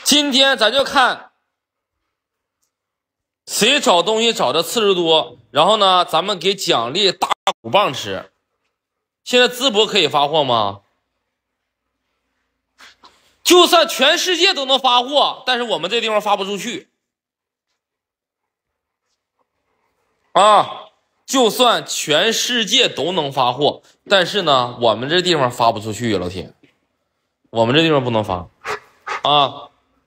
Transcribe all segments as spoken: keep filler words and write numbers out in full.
今天咱就看谁找东西找的次数多，然后呢，咱们给奖励大鼓棒吃。现在淄博可以发货吗？就算全世界都能发货，但是我们这地方发不出去啊！就算全世界都能发货，但是呢，我们这地方发不出去，老铁，我们这地方不能发啊！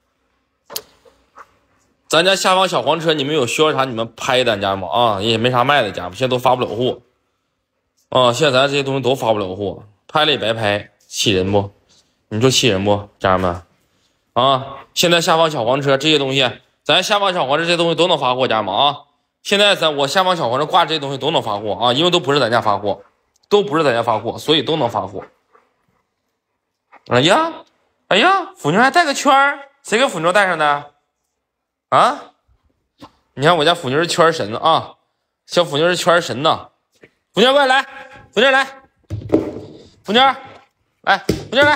咱家下方小黄车，你们有需要啥你们拍咱家吗？啊，也没啥卖的，家们现在都发不了货啊！现在咱这些东西都发不了货，拍了也白拍，气人不？你说气人不，家人们？啊，现在下方小黄车这些东西，咱下方小黄车这些东西都能发货，家人们啊！现在咱我下方小黄车挂这些东西都能发货啊，因为都不是咱家发货，都不是咱家发货，所以都能发货。哎呀，哎呀，腐妞还带个圈儿，谁给腐妞带上的？啊，你看我家腐妞是圈神啊，小腐妞是圈神呐。腐妞过来，来，腐妞来，腐妞来，腐妞来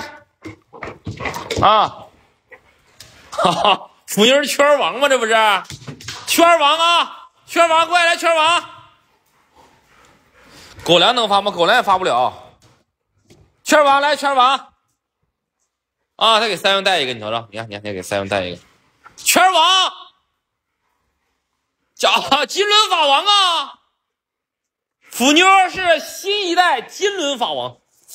啊！哈哈，腐妞是圈王吗？这不是圈王啊！圈王过来，来圈王。狗粮能发吗？狗粮也发不了。圈王来，圈王啊！他给三文带一个，你瞅瞅，你看，你看，你给三文带一个。圈王，叫金轮法王啊！腐妞是新一代金轮法王，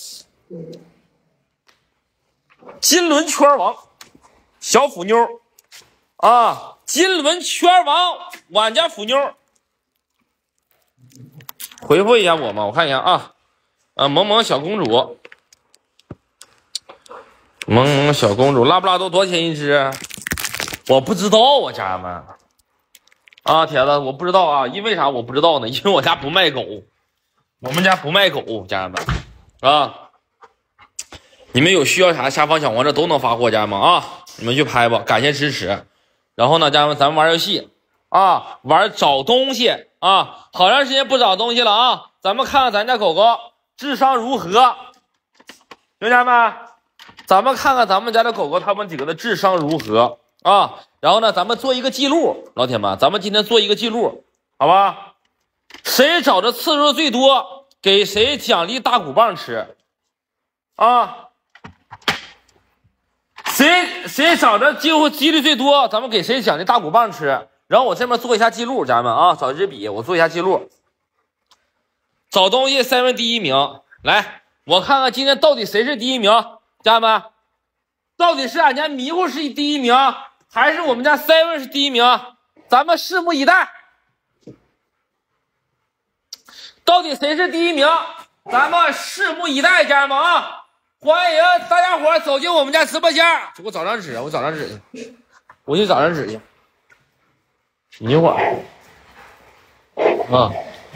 金轮圈王，小腐妞啊！金轮圈王，俺家腐妞，回复一下我嘛，我看一下啊，啊，萌萌小公主，萌萌小公主，拉布拉多多少钱一只？我不知道啊，家人们啊，铁子，我不知道啊，因为啥我不知道呢？因为我家不卖狗，我们家不卖狗，家人们啊，你们有需要啥，下方小黄车都能发货，家人们啊，你们去拍吧，感谢支持。然后呢，家人们，咱们玩游戏啊，玩找东西啊，好长时间不找东西了啊，咱们看看咱家狗狗智商如何，兄弟们，咱们看看咱们家的狗狗他们几个的智商如何。啊，然后呢，咱们做一个记录，老铁们，咱们今天做一个记录，好吧？谁找的次数最多，给谁奖励大鼓棒吃。啊，谁谁找的几乎几率最多，咱们给谁奖励大鼓棒吃。然后我这边做一下记录，家人们啊，找一支笔，我做一下记录。找东西三位第一名，来，我看看今天到底谁是第一名，家人们，到底是俺家迷糊是第一名。还是我们家 seven 是第一名，咱们拭目以待。到底谁是第一名？咱们拭目以待，家人们啊！欢迎大家伙走进我们家直播间。给我找张纸，我找张纸去，我去找张纸去。你一会儿啊，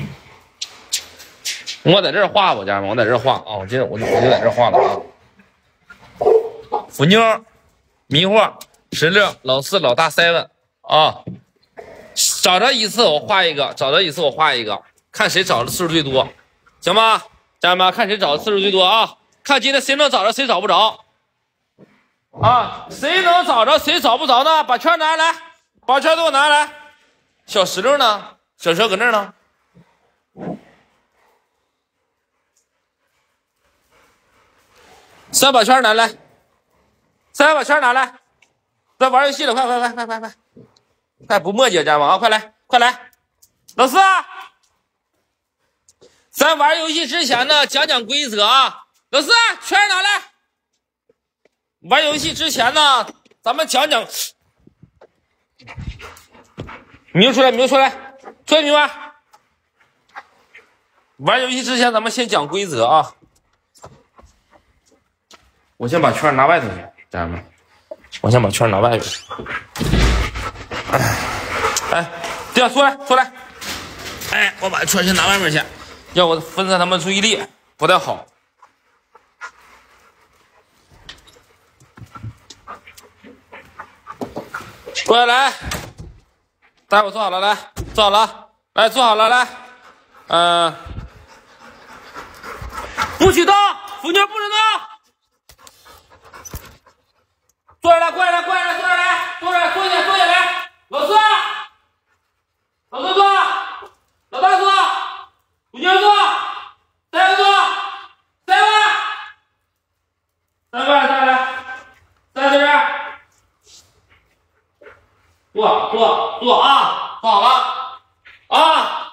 我在这儿画吧，家人们，我在这儿画啊，我今我就我就在这儿画了啊。腐妞，迷糊。十六老四老大 seven 啊，找着一次我画一个，找着一次我画一个，看谁找的次数最多，行吗？家人们，看谁找的次数最多啊！看今天谁能找着，谁找不着啊？谁能找着，谁找不着呢？把圈拿来，把圈给我拿来。小石榴呢？小蛇搁那儿呢。三把圈拿来，三把圈拿来。咱玩游戏了，快快快快快快，快不墨迹，家人们啊，快来快来，老四，咱玩游戏之前呢，讲讲规则啊，老四，圈拿来。玩游戏之前呢，咱们讲讲，明出来，明出来，出来明白。玩游戏之前，咱们先讲规则啊。我先把圈拿外头去，家人们。我先把圈拿外边。哎，哎，对了，出来，出来。哎，我把圈先拿外面去，要我分散他们注意力不太好。过来，来，待会儿坐好了，来，坐好了，来，坐好了，来，嗯、呃，不许动，腐妞不许动。过来，过来，过来，过来！ 坐坐坐啊！坐好了啊！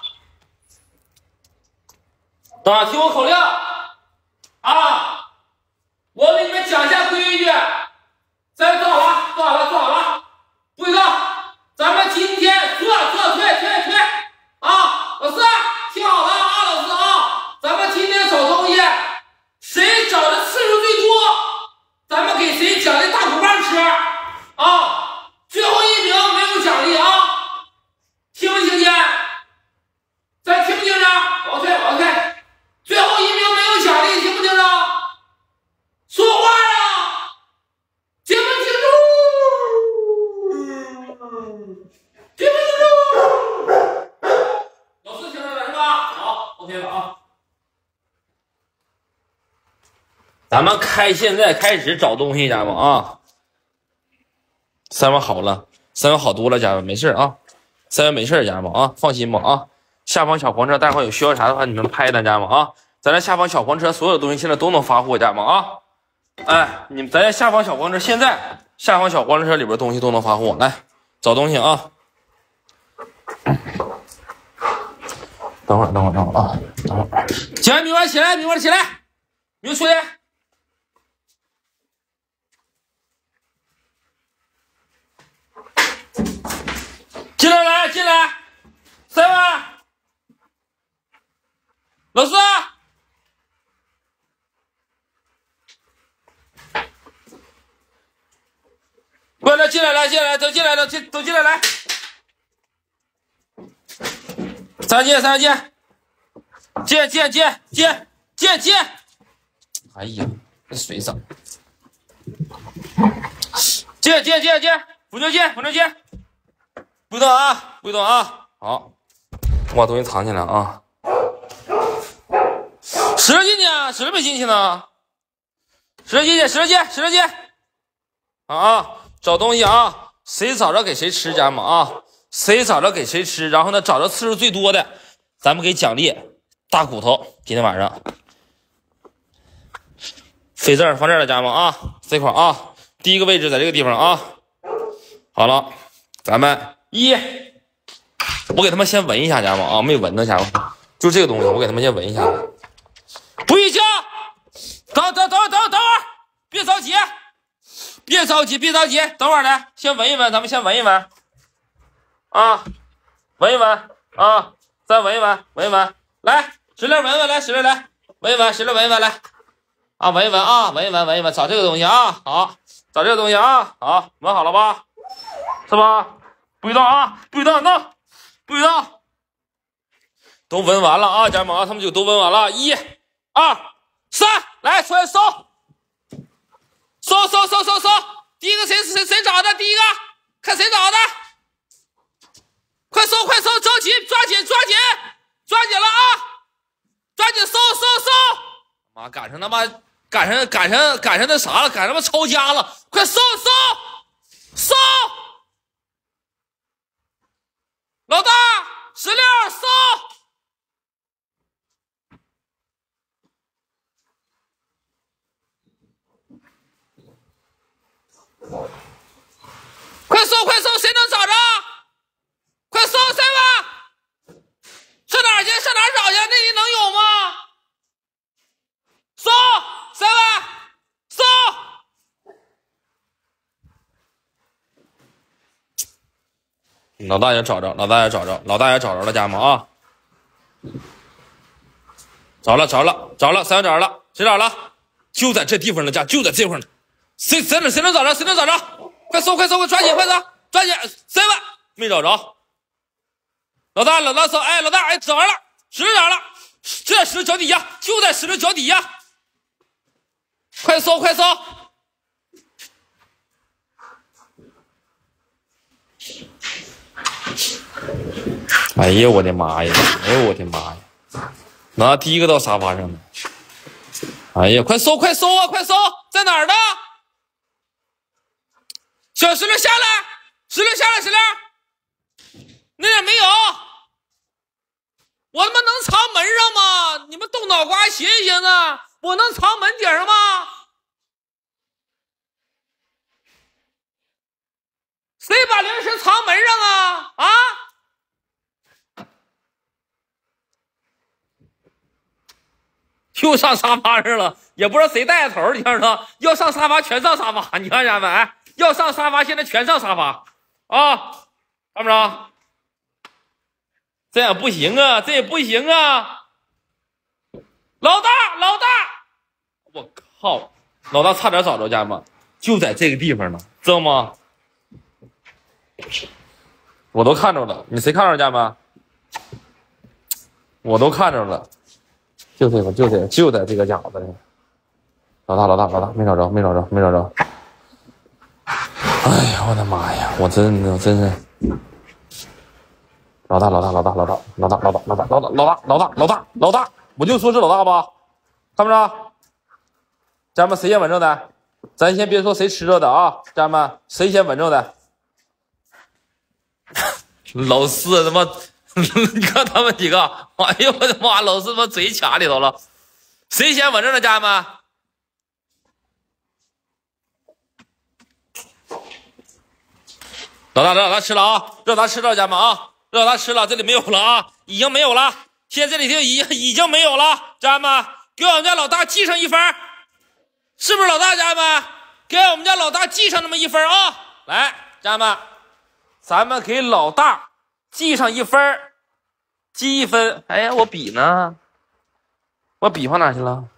等会儿听我口令啊！我给你们讲一下规矩。咱坐好了，坐好了，坐好了。不许动！咱们今天坐坐退退退啊！老四听好了啊，老四啊！咱们今天找东西，谁找的次数最多，咱们给谁奖励大骨棒吃啊！最后一名没有奖励啊！听没听见？咱听不听着？往退，往退。最后一名没有奖励，听不听着？说话啊！听不听着？听不听着？老四听着了是吧？好 ，OK 了啊。咱们开，现在开始找东西，家人们啊。三文好了，三文好多了，家人们没事啊，三文没事，家人们啊，放心吧啊。下方小黄车，待会儿有需要啥的话，你们拍单，家人们啊。咱这下方小黄车所有东西现在都能发货，家人们啊。哎，你们咱这下方小黄车现在下方小黄车里边东西都能发货，来找东西啊。等会儿，等会儿，等会儿啊，等会儿。起来，米花起来，米花起来，你们出来。进来来，进来，三万，老四，过来，进来来，进来，都进来了，进都进来来，三进三进，进进进进进进，哎呀，这水声，进进进进，不能进不能进。不动啊，不动啊！好，我把东西藏起来啊。使着进去啊，使着没进去呢。使着进去，使着进，使着进。啊啊！找东西啊，谁找着给谁吃，家人们啊，谁找着给谁吃。然后呢，找着次数最多的，咱们给奖励大骨头。今天晚上，飞证放这儿了，家人们啊，这块啊，第一个位置在这个地方啊。好了，咱们。一，我给他们先闻一下，家伙啊，没闻呢，家伙，就这个东西，我给他们先闻一下。不许叫！等等等等等会儿，别着急，别着急，别着急，等会儿来，先闻一闻，咱们先闻一闻，啊，闻一闻啊，再闻一闻，闻一闻，来，石榴闻闻，来，石榴来，闻一闻，石榴闻一闻，来，啊，闻一闻啊，闻一闻，闻一闻，找这个东西啊，好，找这个东西啊，好，闻好了吧？是吧？不许动啊！不许动，弄，不许动，都闻完了啊，家人们啊，他们就都闻完了。一、二、三，来出来搜，搜搜搜搜搜！第一个谁谁谁找的？第一个看谁找的？快搜快搜，着急，抓紧抓紧抓紧了啊！抓紧搜搜搜！妈，赶上他妈赶上赶上赶上那啥了，赶上他妈抄家了！快搜搜搜！老大，石榴搜，快搜快搜，谁能找着？快搜，三万，上哪儿去？上哪儿找去？那里能有吗？搜，三万，搜。老大也找着，老大也找着，老大也找着了，家人们啊！找了，找了，找了，三找着了，谁找了？就在这地方呢，家就在这块呢。谁谁能谁能找着？谁能找着？快搜，快搜，快抓紧，快搜，抓紧！三万没找着。老大，老大搜，哎，老大，哎，找着了，石头找着了，就在石头脚底下，就在石头脚底下。快搜，快搜！哎呀，我的妈呀！哎呦，我的妈呀！那第一个到沙发上了。哎呀，快搜，快搜啊，快搜！在哪儿呢？小石榴下来，石榴下来，石榴，那点没有。我他妈能藏门上吗？你们动脑瓜寻思寻思，我能藏门顶上吗？ 谁把零食藏门上啊？啊！又上沙发上了，也不知道谁带的头。你看着，要上沙发全上沙发。你看家人们，哎，要上沙发，现在全上沙发啊！看不着？这样不行啊，这也不行啊！老大，老大！我靠，老大差点找着家人们，就在这个地方呢，知道吗？我都看着了，你谁看着家人们？我都看着了。就这个，就这个，就在这个家伙子里。老大，老大，老大，没找着，没找着，没找着。哎呀，我的妈呀！我真的，真是。老大，老大，老大，老大，老大，老大，老大，老大，老大，老大，老大，老大，我就说是老大吧，看不着？家人们，谁先稳正的？咱先别说谁吃着的啊，家人们，谁先稳正的？老四他妈！你看他们几个，哎呦我的妈！老师他妈嘴卡里头了，谁先稳正的家人们？老大，老大吃了啊！老大吃了家人们啊！老大吃了，这里没有了啊，已经没有了，现在这里就已已经没有了，家人们，给我们家老大记上一分，是不是老大？家人们，给我们家老大记上那么一分啊！来，家人们，咱们给老大记上一分。记一分，哎呀，我笔呢？我笔放哪去了？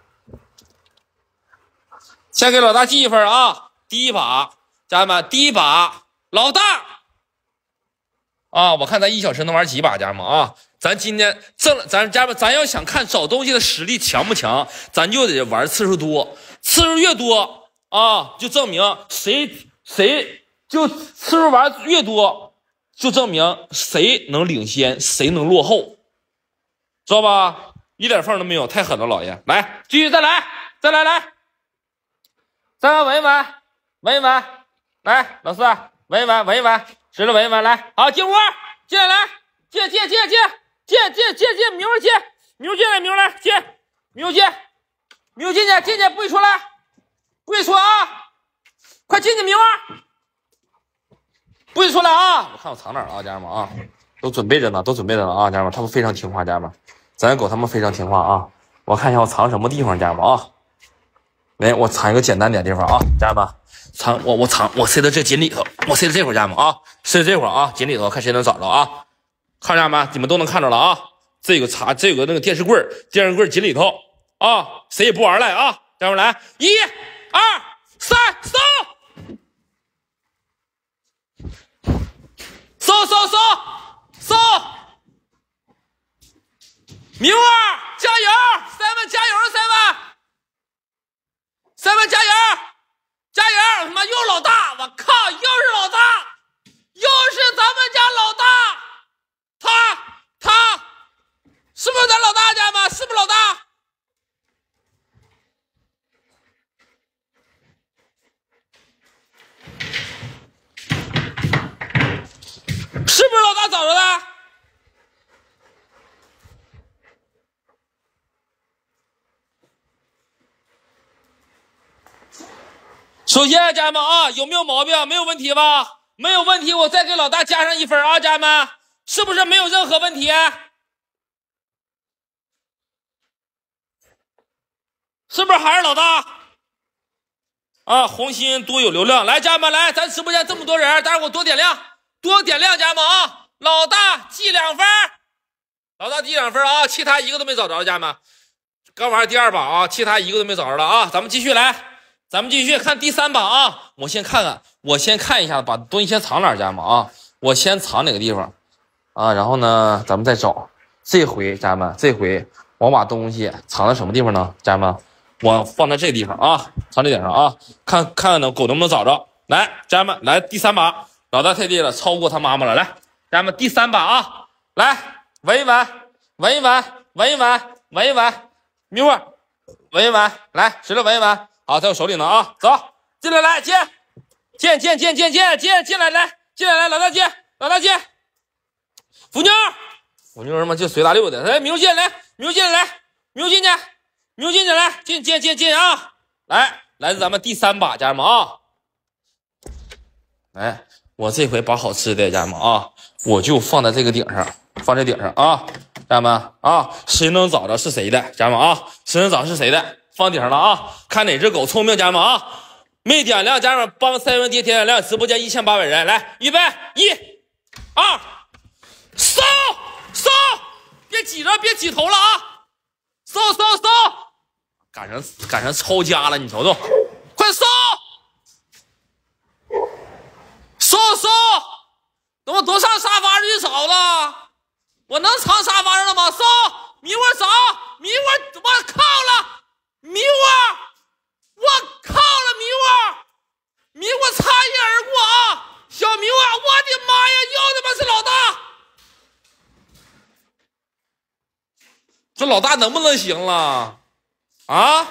先给老大记一分啊！第一把，家人们，第一把，老大啊！我看咱一小时能玩几把，家人们啊！咱今天挣，咱家人们，咱要想看找东西的实力强不强，咱就得玩次数多，次数越多啊，就证明谁谁就次数玩越多。就证明谁能领先，谁能落后，知道吧？一点缝都没有，太狠了，老爷！来，继续再来，再来来，再来闻一闻，闻一闻，来，老四闻一闻，闻一闻，使劲闻一闻，来，好，进屋，进来，来，进进进进进进进进，明儿进，明儿进来，明儿来，进，明儿进，明儿进去，进去，不许出来，不许出啊！快进去，明儿。不许出来啊！我看我藏哪儿了啊，家人们啊，都准备着呢，都准备着呢啊，家人们，他们非常听话，家人们，咱狗他们非常听话啊。我看一下我藏什么地方，家人们啊，来，我藏一个简单点的地方啊，家人们，藏我我藏我塞到这井里头，我塞到这会儿，家人们啊，塞到这会儿啊，井里头，看谁能找着啊？看家人们，你们都能看着了啊，这有个茶，这有个那个电视柜，电视柜井里头啊，谁也不玩了啊，家人们来，一、二、三，搜！搜搜搜搜！明儿加油 ，seven 加油 ，seven，seven 加油，加油！他妈又老大，我靠，又是老大，又是咱们家老大，他他是不是咱老大家吗？是不是老大？是不是老大找着的？首先，家人们啊，有没有毛病？没有问题吧？没有问题，我再给老大加上一分啊，家人们，是不是没有任何问题？是不是还是老大？啊，红心多有流量，来，家人们，来，咱直播间这么多人，大家给我多点亮。多点亮，家人们啊！老大记两分，老大记两分啊！其他一个都没找着，家人们。刚玩第二把啊，其他一个都没找着了啊！咱们继续来，咱们继续看第三把啊！我先看看，我先看一下，把东西先藏哪儿，家人们啊！我先藏哪个地方啊？然后呢，咱们再找。这回，家人们，这回我把东西藏在什么地方呢？家人们，我放在这个地方啊，藏这点上啊，看看看能狗能不能找着。来，家人们，来第三把。老大太厉害了，超过他妈妈了。来，家人们，第三把啊，来闻一闻，闻一闻，闻一闻，闻一闻，明儿闻一闻，来，使劲闻一闻。好，在我手里呢啊，走，进来，来进，进进进进进进进来，来进来来，老大进，老大进，福妞，福妞他妈就随大溜的，来，明儿进来，明儿进来，来，明儿进去，明儿进去，来，进进进进啊，来，来自咱们第三把，家人们啊。哎， 我这回把好吃的家人们啊，我就放在这个顶上，放这顶上啊，家人们啊，谁能找着是谁的，家人们啊，谁能找是谁的，放顶上了啊，看哪只狗聪明，家人们啊，没点亮，家人们帮赛文迪点亮，直播间一千八百人，来，预备，一、二，搜搜，别挤着，别挤头了啊，搜搜搜，赶上赶上抄家了，你瞅瞅，快搜！搜搜，等我都上沙发上去找了，我能藏沙发上了吗？搜，迷窝找，迷窝，我靠了，迷窝，我靠了，迷窝，迷窝擦肩而过啊！小迷窝，我的妈呀，又他妈是老大，这老大能不能行了？啊？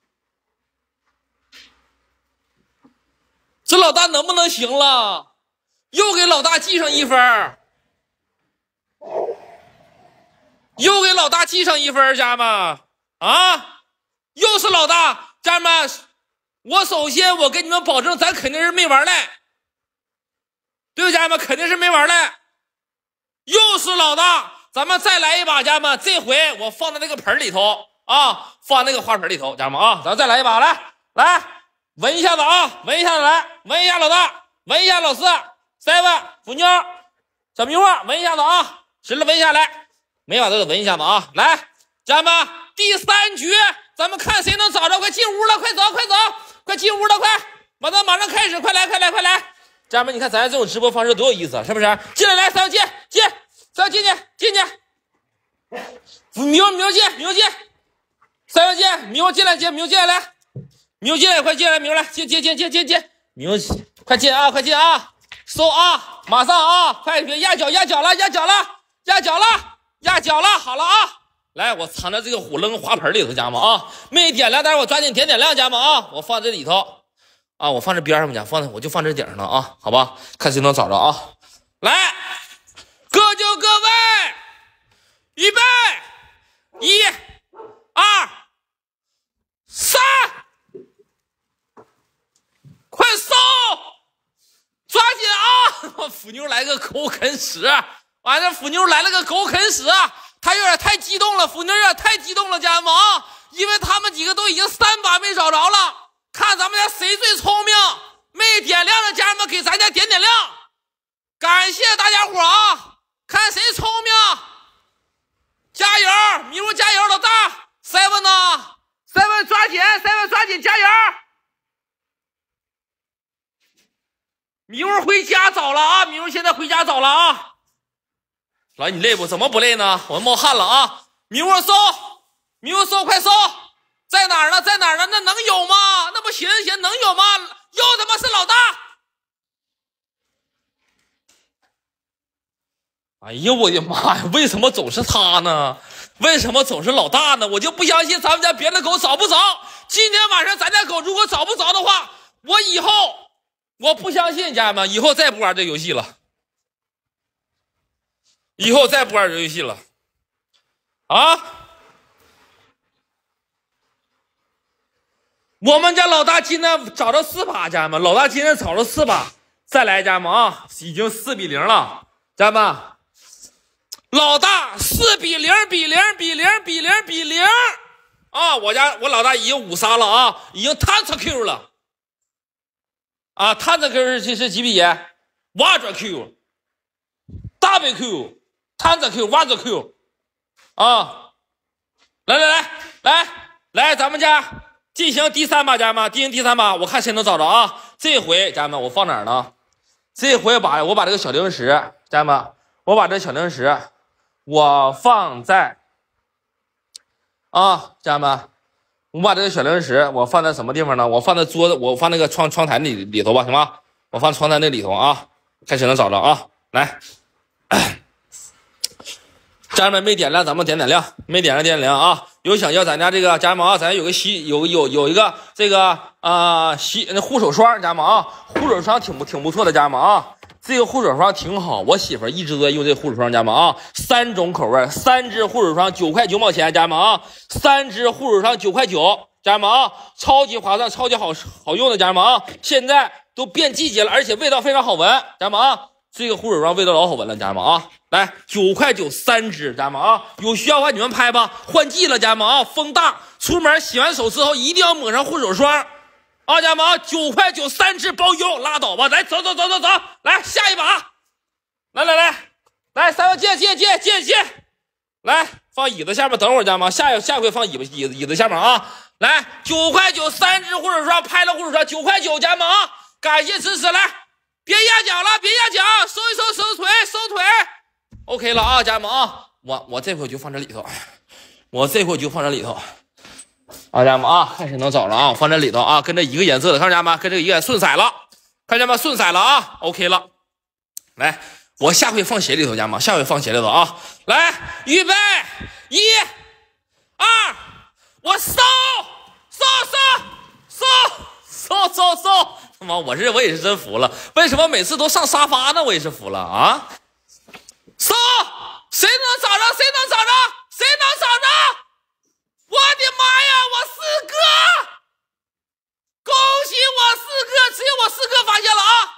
这老大能不能行了？又给老大记上一分，又给老大记上一分，家人们啊！又是老大，家人们，我首先我跟你们保证，咱肯定是没玩赖，对不，家人们肯定是没玩赖。又是老大，咱们再来一把，家人们，这回我放在那个盆里头啊，放那个花盆里头，家人们啊，咱再来一把，来来。闻一下子啊，闻一下子来，闻一下老大，闻一下老四 ，seven 腐妞，小迷惑，闻一下子啊，实了闻一下来，每把都得闻一下子啊，来，家人们，第三局，咱们看谁能找着，快进屋了，快走，快走，快进屋了，快，马上马上开始，快来，快来，快来，家人们，你看咱这种直播方式多有意思啊，是不是？进来，来，三进进，三进去，进去，迷迷进，迷进，三进，迷进来，进，迷进来，来。牛进来，快进来！牛来，进进进进进进！牛，快进啊，快进啊！搜啊，马上啊，快别压脚压脚了，压脚了，压脚了，压脚了，好了啊！来，我藏在这个虎扔花盆里头，家们啊，没点亮，但是我抓紧点点亮，家们啊，我放这里头啊，我放这边上家，放我就放这顶上了啊，好吧，看谁能找着啊！来，各就各位，预备，一、二、三。快搜！抓紧啊！腐妞来个狗啃屎，完了，腐妞来了个狗啃屎，他有点太激动了，腐妞有点太激动了，家人们啊，因为他们几个都已经三把没找着了，看咱们家谁最聪明，没点亮的家人们给咱家点点亮，感谢大家伙啊！看谁聪明，加油，迷路加油，老大 ，seven 呢 ？seven 抓紧 ，seven 抓紧，加油！迷雾回家早了啊！迷雾现在回家早了啊！老你累不？怎么不累呢？我冒汗了啊！迷雾搜，迷雾搜，快搜！在哪儿呢？在哪儿呢？那能有吗？那不行行，能有吗？又他妈是老大！哎呀，我的妈呀！为什么总是他呢？为什么总是老大呢？我就不相信咱们家别的狗找不着。今天晚上咱家狗如果找不着的话，我以后。我不相信，家人们，以后再不玩这游戏了，以后再不玩这游戏了，啊！我们家老大今天找着四把，家人们，老大今天找着四把，再来，家人们啊，已经四比零了，家人们，老大四比零，比零，比零，比零，比零，啊！我家我老大已经五杀了啊，已经探测 Q 了。啊，探测 Q 是是几比？挖着 Q， 大背 Q， 探测 Q， 挖着 Q， 啊！来来来来来，咱们家进行第三把，家人们，进行第三把，我看谁能找着啊！这回家人们，我放哪儿呢？这回把我把这个小零食，家人们，我把这小零食我放在啊，家人们。我把这个小零食我放在什么地方呢？我放在桌子，我放那个窗窗台里里头吧，行吗？我放窗台那里头啊，看谁能找着啊！来，家人们没点亮，咱们点点亮，没点亮点点亮啊！有想要咱家这个家人们啊，咱有个洗有有有一个这个啊、呃、洗护手霜，家人们啊，护手霜挺不挺不错的，家人们啊。这个护手霜挺好，我媳妇儿一直都在用这个护手霜，家人们啊，三种口味，三支护手霜九块九毛钱，家人们啊，三支护手霜九块九，家人们啊，超级划算，超级好好用的，家人们啊，现在都变季节了，而且味道非常好闻，家人们啊，这个护手霜味道老好闻了，家人们啊，来九块九三支，家人们啊，有需要的话你们拍吧。换季了，家人们啊，风大，出门洗完手之后一定要抹上护手霜啊，家人们啊，九块九三支包邮，拉倒吧，来走走走走走，来下一把，来来来来，三位进进进进进，来放椅子下面，等会儿，家人们，下下回放椅子椅子椅子下面啊。来，九块九三支护手霜，拍了护手霜，九块九，家人们啊，感谢支持，来，别压脚了，别压脚，收一收，收腿，收腿 ，OK 了啊，家人们啊，我我这回就放这里头，我这回就放这里头，啊，家人们啊，看谁能找着啊，放这里头啊，跟这一个颜色的，看家人们，跟这个一个顺色了，看家人们顺色了啊 ，OK 了，来，我下回放鞋里头，家人们，下回放鞋里头啊，来，预备，一、二。我收收收收收收收！他妈，我是我也是真服了，为什么每次都上沙发呢？我也是服了啊！收，谁能找着？谁能找着？谁能找着？我的妈呀！我四哥，恭喜我四哥，只有我四哥发现了啊！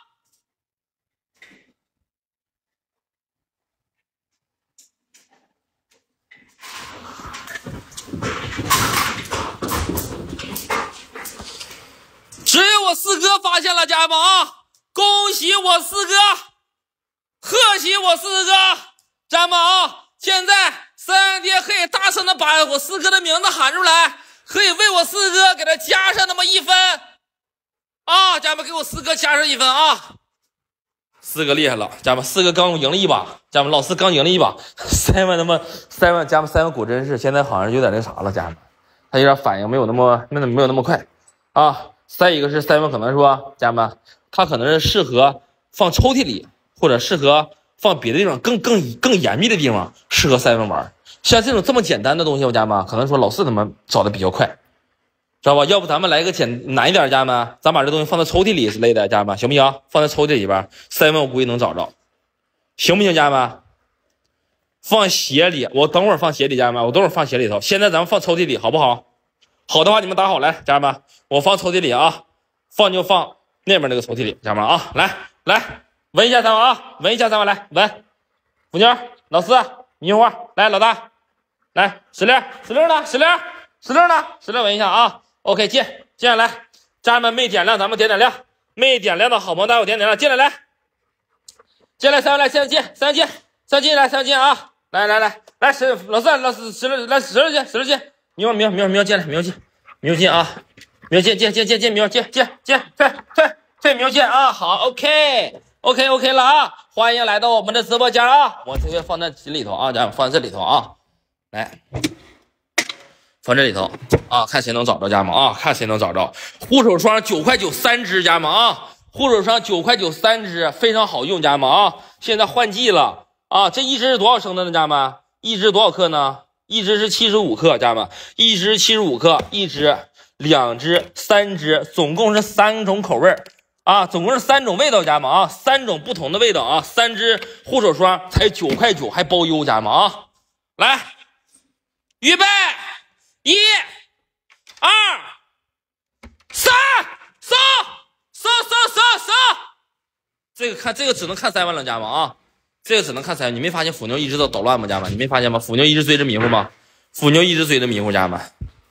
只有我四哥发现了，家人们啊！恭喜我四哥，贺喜我四哥，家人们啊！现在三爹可以大声的把我四哥的名字喊出来，可以为我四哥给他加上那么一分啊！家人们，给我四哥加上一分啊！四哥厉害了，家人们，四哥刚赢了一把，家人们，老四刚赢了一把，三万他妈三万，家人们，三万果真是现在好像有点那啥了，家人们，他有点反应没有那么那没有那么快啊。再一个是三文可能说，家人们，它可能是适合放抽屉里，或者适合放别的地方更更更严密的地方，适合三文玩。像这种这么简单的东西，我家人们可能说老四他们找的比较快，知道吧？要不咱们来一个简难一点，家人们，咱把这东西放在抽屉里之类的，家人们行不行？放在抽屉里边，三文我估计能找着，行不行，家人们？放鞋里，我等会儿放鞋里，家人们，我等会儿放鞋里头。现在咱们放抽屉里，好不好？好的话，你们打好来，家人们，我放抽屉里啊，放就放那边那个抽屉里，家人们啊，来来闻一下三碗啊，闻一下三碗，来闻，虎妞，老四，迷糊，来老大，来石榴，石榴呢？石榴，石榴呢？石榴闻一下啊 ，OK， 进进来，来，家人们没点亮，咱们点点亮，没点亮的好朋友，大伙点点亮，进来来，进来三碗来，现在进，三进，三进来，三进啊，来来来来石老四，老四石榴来石榴进，石榴进。明明明明进来，明进，明进啊，明进进进进进，明进进进退退退，明进啊，好 ，OK OK OK 了啊，欢迎来到我们的直播间啊，我这个放在这里头啊，咱放在这里头啊，来，放这里头啊，看谁能找着，家人们啊，看谁能找着，护手霜九块九三支，家人们啊，护手霜九块九三支，非常好用，家人们啊，现在换季了啊，这一支是多少升的呢，家人们？一支多少克呢？一支是七十五克，家人们，一支七十五克，一支、两支、三支，总共是三种口味啊，总共是三种味道，家人们啊，三种不同的味道啊，三支护手霜才九块九，还包邮，家人们啊，来，预备，一、二、三，收收收收收，这个看这个只能看三万了，家人们啊。这个只能看三，你没发现腐妞一直都捣乱吗，家人们？你没发现吗？腐妞一直追着迷糊吗？腐妞一直追着迷糊，家人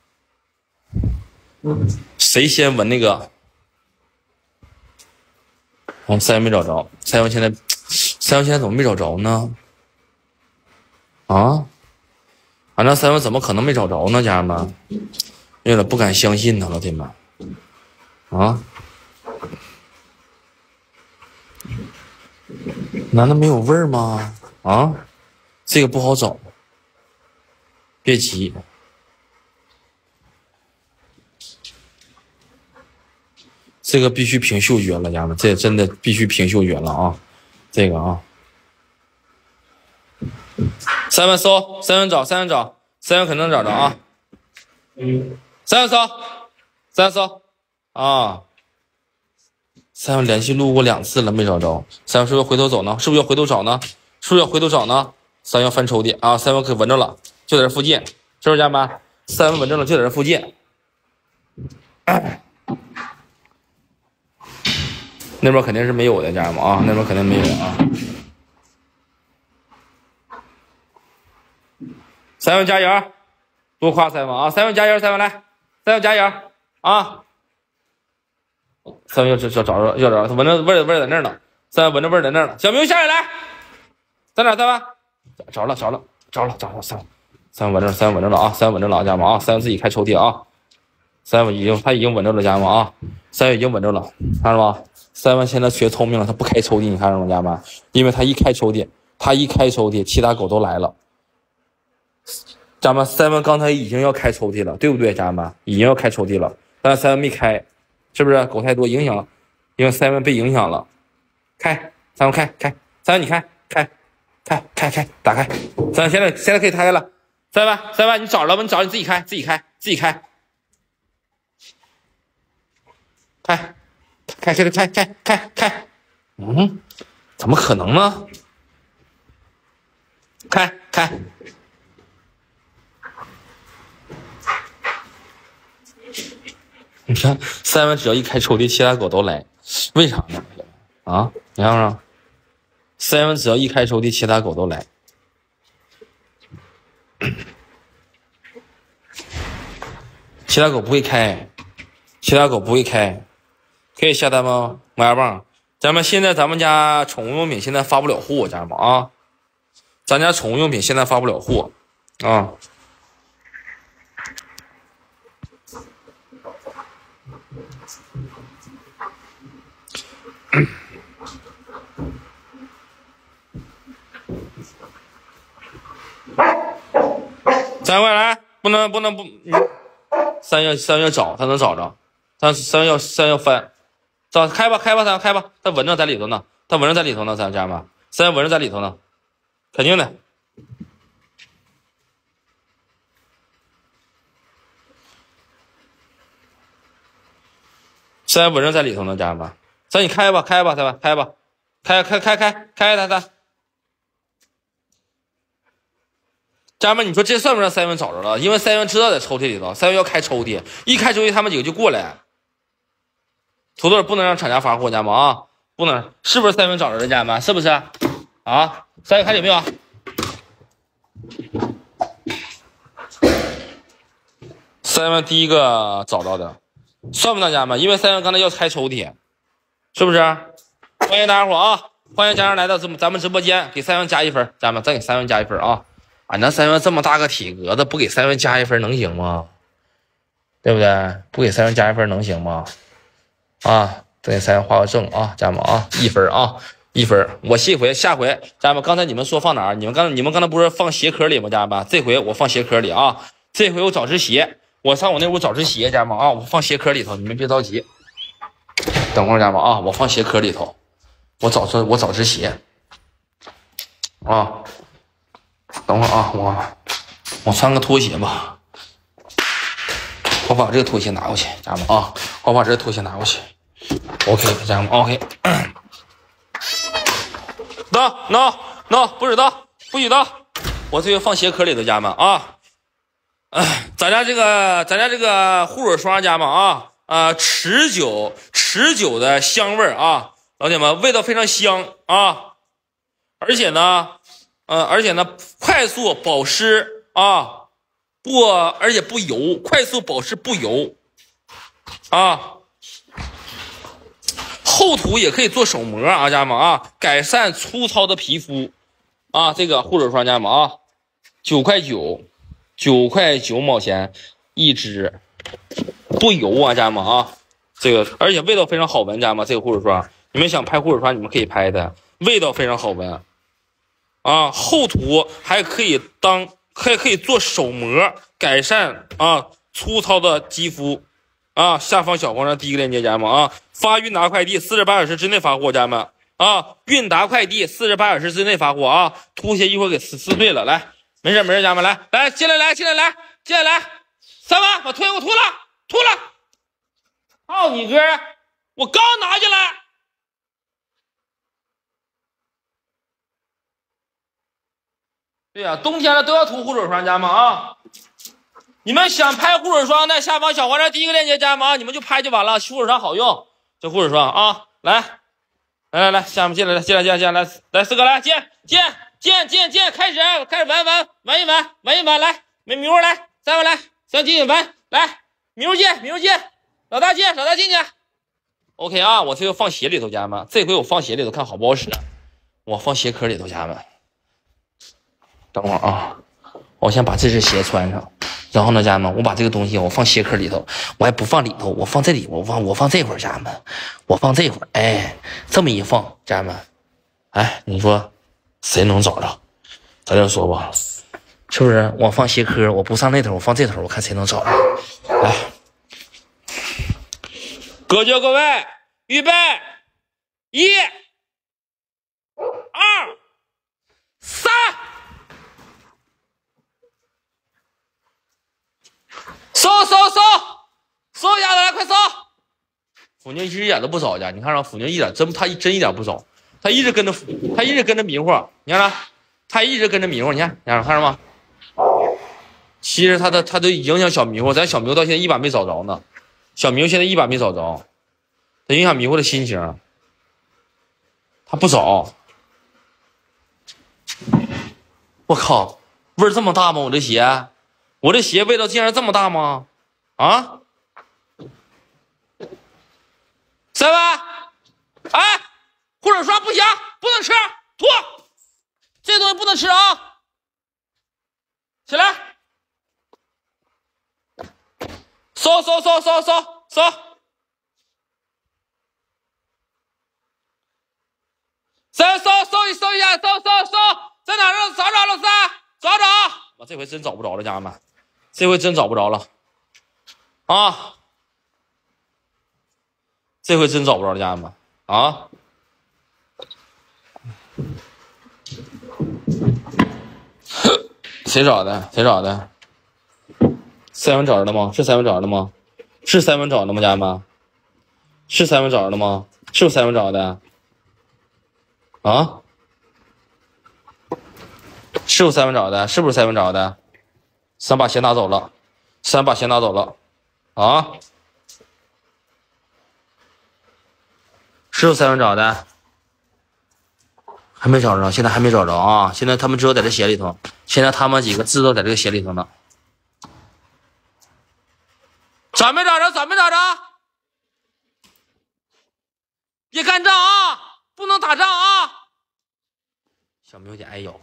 们。谁先闻那个？哦，三没找着，三文现在，三文现在怎么没找着呢？啊？反正三文怎么可能没找着呢，家人们？有点不敢相信呢，老铁们。啊？难道没有味儿吗？啊，这个不好找，别急，这个必须凭嗅觉了，家人们，这真的必须凭嗅觉了啊！这个啊，三万搜，三万找，三万找，三万肯定能找着啊！三万搜，三万搜啊！三万连续录过两次了，没找着。三万是不是要回头走呢？是不是要回头找呢？是不是要回头找呢？三万翻抽屉啊！三万可闻着了，就在这附近，是不是家人们？三万闻着了，就在这附近。 那边肯定是没有的，家人们啊，那边肯定没有啊。三文加油，多夸三文啊！三文加油，三文来，三文加油啊！三文要找找找要找，他闻着味儿味儿在那儿呢。三文闻着味儿在那儿呢。小明下来来，在哪？三文找了找了找了找了三文，三文闻着三文闻着了啊！三文闻着了，家人们啊！三文自己开抽屉啊！三文已经他已经闻着了，家人们啊！三文已经闻着了，看着吗？三文现在学聪明了，他不开抽屉，你看着吗，家人们？因为他一开抽屉，他一开抽屉，其他狗都来了。家人们，三文刚才已经要开抽屉了，对不对？家人们已经要开抽屉了，但是三文没开，是不是？狗太多影响，因为三文被影响了。开，三文开开，三文你开开开开开，打开。三文现在现在可以开了。三文三文，你找着了，你找你自己开，自己开，自己开。开，开开开开开开，嗯，怎么可能呢？开开，你看三文只要一开抽屉，其他狗都来，为啥呢？啊，你看看，三文只要一开抽屉，其他狗都来，其他狗不会开，其他狗不会开。可以下单吗？买二棒，咱们现在咱们家宠物用品现在发不了货，家人们啊，咱家宠物用品现在发不了货啊。三块来，不能不能不，三要三要找，他能找着，三三要三要翻。找开吧，开吧，三开吧，他闻着在里头呢，他闻着在里头呢，三家人们，三闻着在里头呢，肯定的。三闻着在里头呢，家人们，三你开吧，开吧，三开吧，开开开开开他他。家人们，你说这算不算三文找着了？因为三文知道在抽屉里头，三文要开抽屉，一开抽屉他们几个就过来。土豆不能让厂家发货，家人们啊，不能，是不是三文找着了，家人们？是不是？啊，三文看见没有？三文第一个找到的，算不算，家人们？因为三文刚才要开抽屉，是不是？欢迎大家伙啊，欢迎家人来到咱们直播间，给三文加一分，家人们再给三文加一分啊！俺那三文这么大个体格子，不给三文加一分能行吗？对不对？不给三文加一分能行吗？啊，再给三文画个正啊，家人们啊，一分啊，一分。我下回下回，家人们，刚才你们说放哪儿？你们刚你们刚才不是放鞋壳里吗？家人们，这回我放鞋壳里啊，这回我找只鞋，我上我那屋找只鞋，家人们啊，我放鞋壳里头，你们别着急，等会儿，家人们啊，我放鞋壳里头，我找只我找只鞋啊，等会儿啊，我我穿个拖鞋吧。我把这个拖鞋拿过去，家人们啊，我把这个拖鞋拿过去。OK， 家人们 ，OK。no no no， 不许倒，不许倒！我这个放鞋壳里的，家人们啊。哎，咱家这个，咱家这个护手霜，家人们啊，呃，持久持久的香味啊，老铁们，味道非常香啊，而且呢，呃，而且呢，快速保湿啊。不，而且不油，快速保湿不油，啊，厚涂也可以做手膜啊，家人们啊，改善粗糙的皮肤啊，这个护手霜，家人们啊，九块九，九块九毛钱一支，不油啊，家人们啊，这个而且味道非常好闻，家人们，这个护手霜，你们想拍护手霜，你们可以拍的，味道非常好闻，啊，厚涂还可以当。还可以做手膜，改善啊粗糙的肌肤啊。下方小黄车第一个链接，家人们啊，发韵达快递四十八小时之内发货，家人们啊，韵达快递四十八小时之内发货啊。拖鞋一会儿给撕撕碎了，来，没事没事，家人们来来进来来进来来进来来，三万把拖鞋给我脱了脱了，操你哥，我刚拿进来。对呀、啊，冬天了都要涂护手霜，家人们啊！你们想拍护手霜的，下方小黄车第一个链接，家人们啊，你们就拍就完了。护手霜好用，这护手霜啊，来来来来，家人们进来来，进来进来进来来，来四哥来进进进进进，开始开始玩玩玩一玩玩一玩，来没迷糊来，三位来，三进去玩来，迷糊进迷糊进，老大进老大进去。OK 啊，我这个放鞋里头，家人们，这回我放鞋里头看好不好使？我放鞋壳里头，家人们。等会儿啊，我先把这只鞋穿上，然后呢，家人们，我把这个东西我放鞋壳里头，我还不放里头，我放这里，我放我放这会儿，家人们，我放这会儿，哎，这么一放，家人们，哎，你说谁能找着？咱就说吧，是不是？我放鞋壳，我不上那头，我放这头，我看谁能找着。来，各就各位，预备，一、二、三。搜搜搜搜丫头来，快搜！腐妞一直一点都不找家，你看着腐妞一点真他真一点不找，他一直跟着他一直跟着迷糊，你看着他一直跟着迷糊，你看你看看着吗？其实他的他都影响小迷糊，咱小迷糊到现在一把没找着呢，小迷糊现在一把没找着，他影响迷糊的心情，他不找。我靠，味儿这么大吗？我这鞋？我这鞋味道竟然这么大吗？啊！三位，哎，护手霜不行，不能吃，吐，这东西不能吃啊！起来，搜搜搜搜搜搜，再搜搜一搜一下，搜搜搜，在哪儿？找找老三，找找！我这回真找不着了，家人们。这回真找不着了，啊！这回真找不着了，家人们啊！谁找的？谁找的？三文找着了吗？是三文找着了吗？是三文找着了吗？家人们，是三文找着了吗？是不是三文找的？啊？是不是三文找的？是不是三文找的？三把鞋拿走了，三把鞋拿走了，啊！是不是三文找的？还没找着，现在还没找着啊！现在他们知道在这鞋里头，现在他们几个知道在这个鞋里头呢。找没找着？找没找着？别干仗啊！不能打仗啊！小明有点挨咬。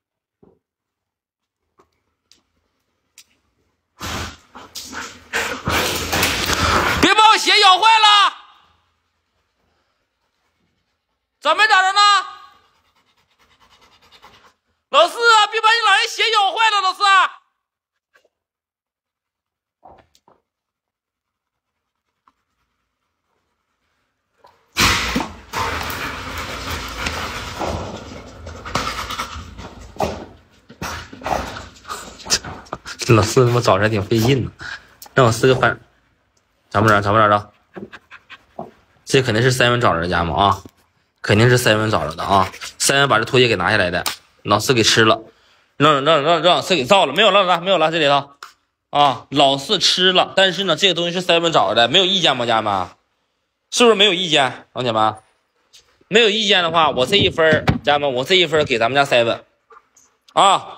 别把我鞋咬坏了！找没找着呢？老四啊，别把你姥爷鞋咬坏了，老四啊！老四他妈找着还挺费劲呢，让我四个翻，找不着，找不着着，这肯定是三文找着的家嘛啊，肯定是三文找着的啊，三文把这拖鞋给拿下来的，老四给吃了，让让让让老四给造了，没有了了，没有了这里头啊，老四吃了，但是呢，这个东西是三文找着的，没有意见吗，家人们？是不是没有意见，老铁们？没有意见的话，我这一分，家人们，我这一分给咱们家 seven 啊。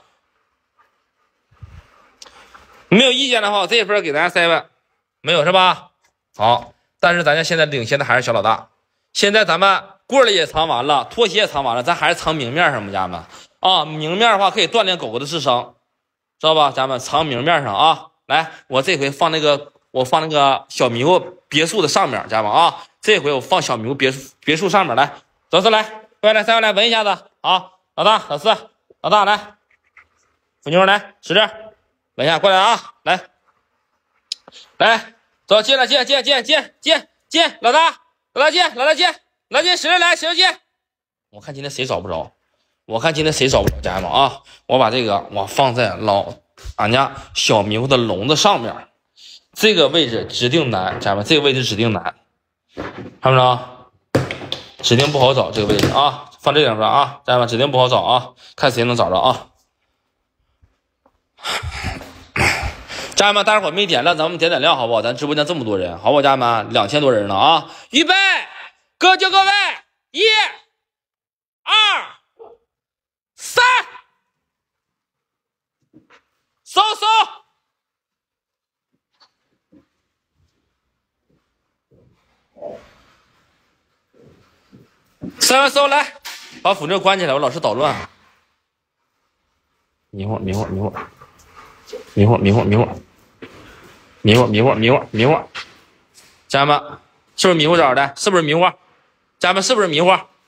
没有意见的话，我这一分给咱家 seven， 没有是吧？好，但是咱家现在领先的还是小老大。现在咱们棍儿也藏完了，拖鞋也藏完了，咱还是藏明面上，我们家们啊，明面的话可以锻炼狗狗的智商，知道吧？咱们藏明面上啊。来，我这回放那个，我放那个小迷糊别墅的上面，家们啊，这回我放小迷糊别墅别墅上面来，老四来，过来，三位来闻一下子，好，老大、老四、老大来，腐妞来，使劲。闻一下，过来啊！来，来，走，进来，进进进进进进，老大，老大进，老大进，老大进，使劲来，使劲进。我看今天谁找不着，我看今天谁找不着，家人们啊！我把这个我放在老俺家小迷糊的笼子上面，这个位置指定难，家人们，这个位置指定难，看没着？指定不好找这个位置啊！放这顶上啊，家人们，指定不好找啊！看谁能找着啊！家人们，待会儿没点亮，咱们点点亮好不好？咱直播间这么多人，好不好？家人们，两千多人呢啊！预备，各就各位， 一、二、三，搜搜。三完搜来，把辅助关起来，我老是捣乱。迷糊迷糊迷糊迷糊迷糊迷糊迷糊迷糊迷糊迷糊，家人们是不是迷糊找的？是不是迷糊？家人们是不是迷糊？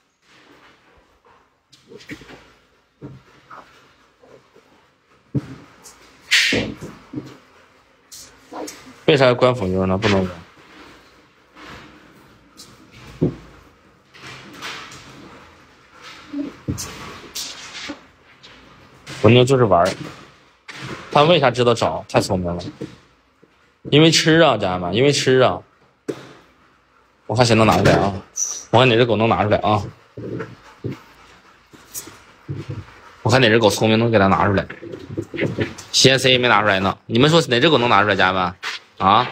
为啥要关辅助呢？不能关。辅助就是玩儿，他为啥知道找？太聪明了，因为吃啊，家人们，因为吃啊。我看谁能拿出来啊？我看哪只狗能拿出来啊？我看哪只狗聪明能给他拿出来。先 C 没拿出来呢，你们说哪只狗能拿出来，家人们？啊？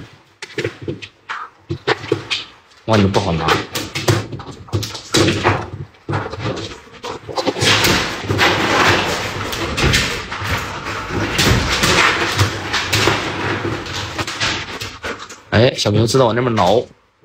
哇，你不好拿。哎，小明知道我那边挠。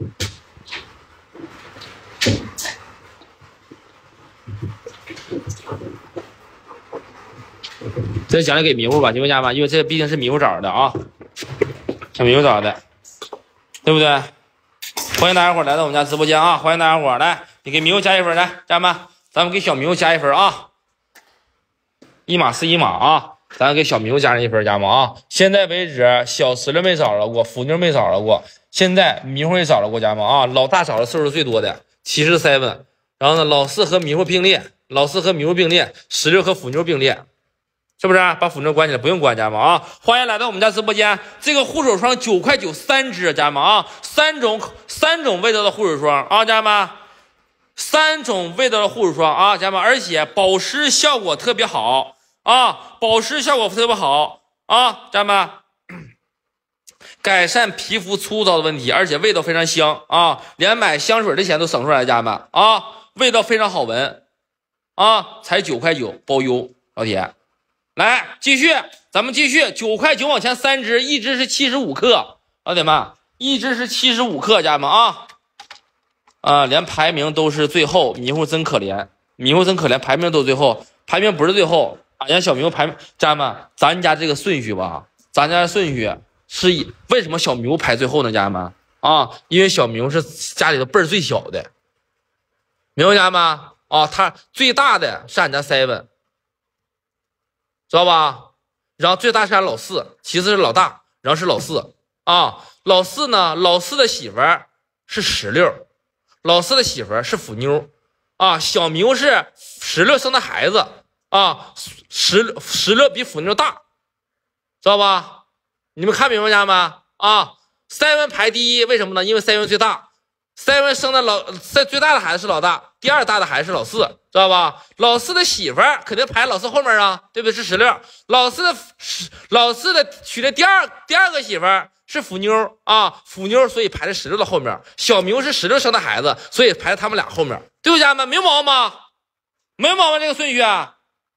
这奖励给迷糊吧，因为家吧，因为这毕竟是迷糊找的啊，小迷糊找的，对不对？欢迎大家伙来到我们家直播间啊！欢迎大家伙来，你给迷糊加一分来，家人们，咱们给小迷糊加一分啊！一码是一码啊，咱给小迷糊加上一分，家人们啊！现在为止，小石榴没找着过，腐妞没找着过，现在迷糊也找着过，家人们啊！老大找的次数最多的，七十 seven， 然后呢，老四和迷糊并列，老四和迷糊并列，石榴和腐妞并列。是不是、啊、把辅助关起来？不用关，家人们啊！欢迎来到我们家直播间。这个护手霜九块九三支，家人们啊，三种三种味道的护手霜啊，家人们，三种味道的护手霜啊，家人们，而且保湿效果特别好啊，保湿效果特别好啊，家人们，改善皮肤粗糙的问题，而且味道非常香啊，连买香水的钱都省出来，家人们啊，味道非常好闻啊，才九块九包邮，老铁。来，继续，咱们继续，九块九往前三支，一支是七十五克，老铁们，一支是七十五克，家人们啊，啊，连排名都是最后，迷糊真可怜，迷糊真可怜，排名都是最后，排名不是最后，啊，人家小迷糊排名，家人们，咱家这个顺序吧，咱家的顺序是以为什么小迷糊排最后呢，家人们啊，因为小迷糊是家里的辈儿最小的，明白家人们啊，他最大的是俺家 seven。知道吧？然后最大是俺老四，其次是老大，然后是老四啊。老四呢，老四的媳妇儿是石榴，老四的媳妇儿是腐妞啊。小明是石榴生的孩子啊，石石榴比腐妞大，知道吧？你们看明白家吗？啊 ，seven 排第一，为什么呢？因为 seven 最大 ，seven 生的老最最大的孩子是老大，第二大的孩子是老四。知道吧？老四的媳妇儿肯定排老四后面啊，对不对？是石榴。老四的老四的娶的第二第二个媳妇儿是腐妞啊，腐妞，所以排在石榴的后面。小明是石榴生的孩子，所以排在他们俩后面，对不对，家人们？没有毛病吗？没有毛病，这个顺序啊。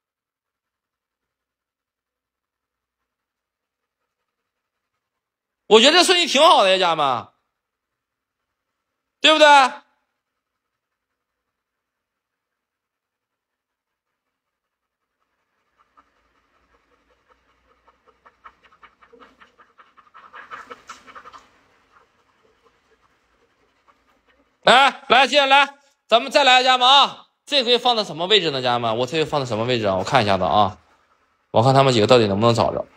我觉得这顺序挺好的呀，家人们，对不对？来来，接下来咱们再来，家人们啊，这回放在什么位置呢，家人们？我这回放在什么位置啊？我看一下子啊，我看他们几个到底能不能找着。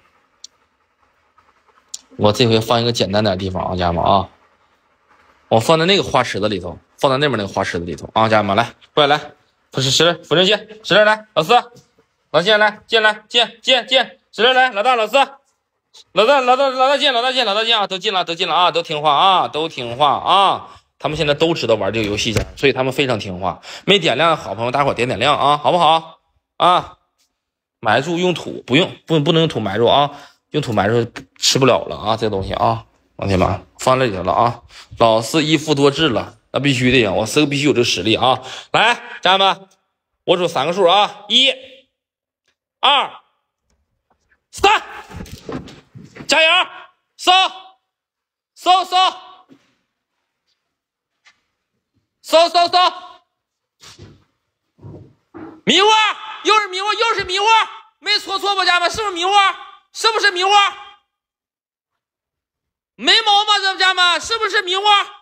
我这回放一个简单点的地方啊，家人们啊，我放在那个花池子里头，放在那边那个花池子里头啊，家人们来，过来来，不是石辅正线，石榴来，老四，老进来，进来，进进进，石榴来，老大，老四，老大，老大，老大进，老大进，老大进啊，都进了，都进了啊，都听话啊，都听话啊。他们现在都知道玩这个游戏，所以他们非常听话。没点亮的好朋友，大伙点点亮啊，好不好？啊，埋住用土不用，不不能用土埋住啊，用土埋住吃不了了啊，这个东西啊，老铁们放这里头了啊。老四一夫多智了， 那必须的呀，我四个必须有这个实力啊！来，家人们，我数三个数啊，一、二、三，加油！搜，搜搜，搜搜搜，迷雾，又是迷雾，又是迷雾，没错错吧，家人们，是不是迷雾？是不是迷雾？没毛病，这家人们，是不是迷雾？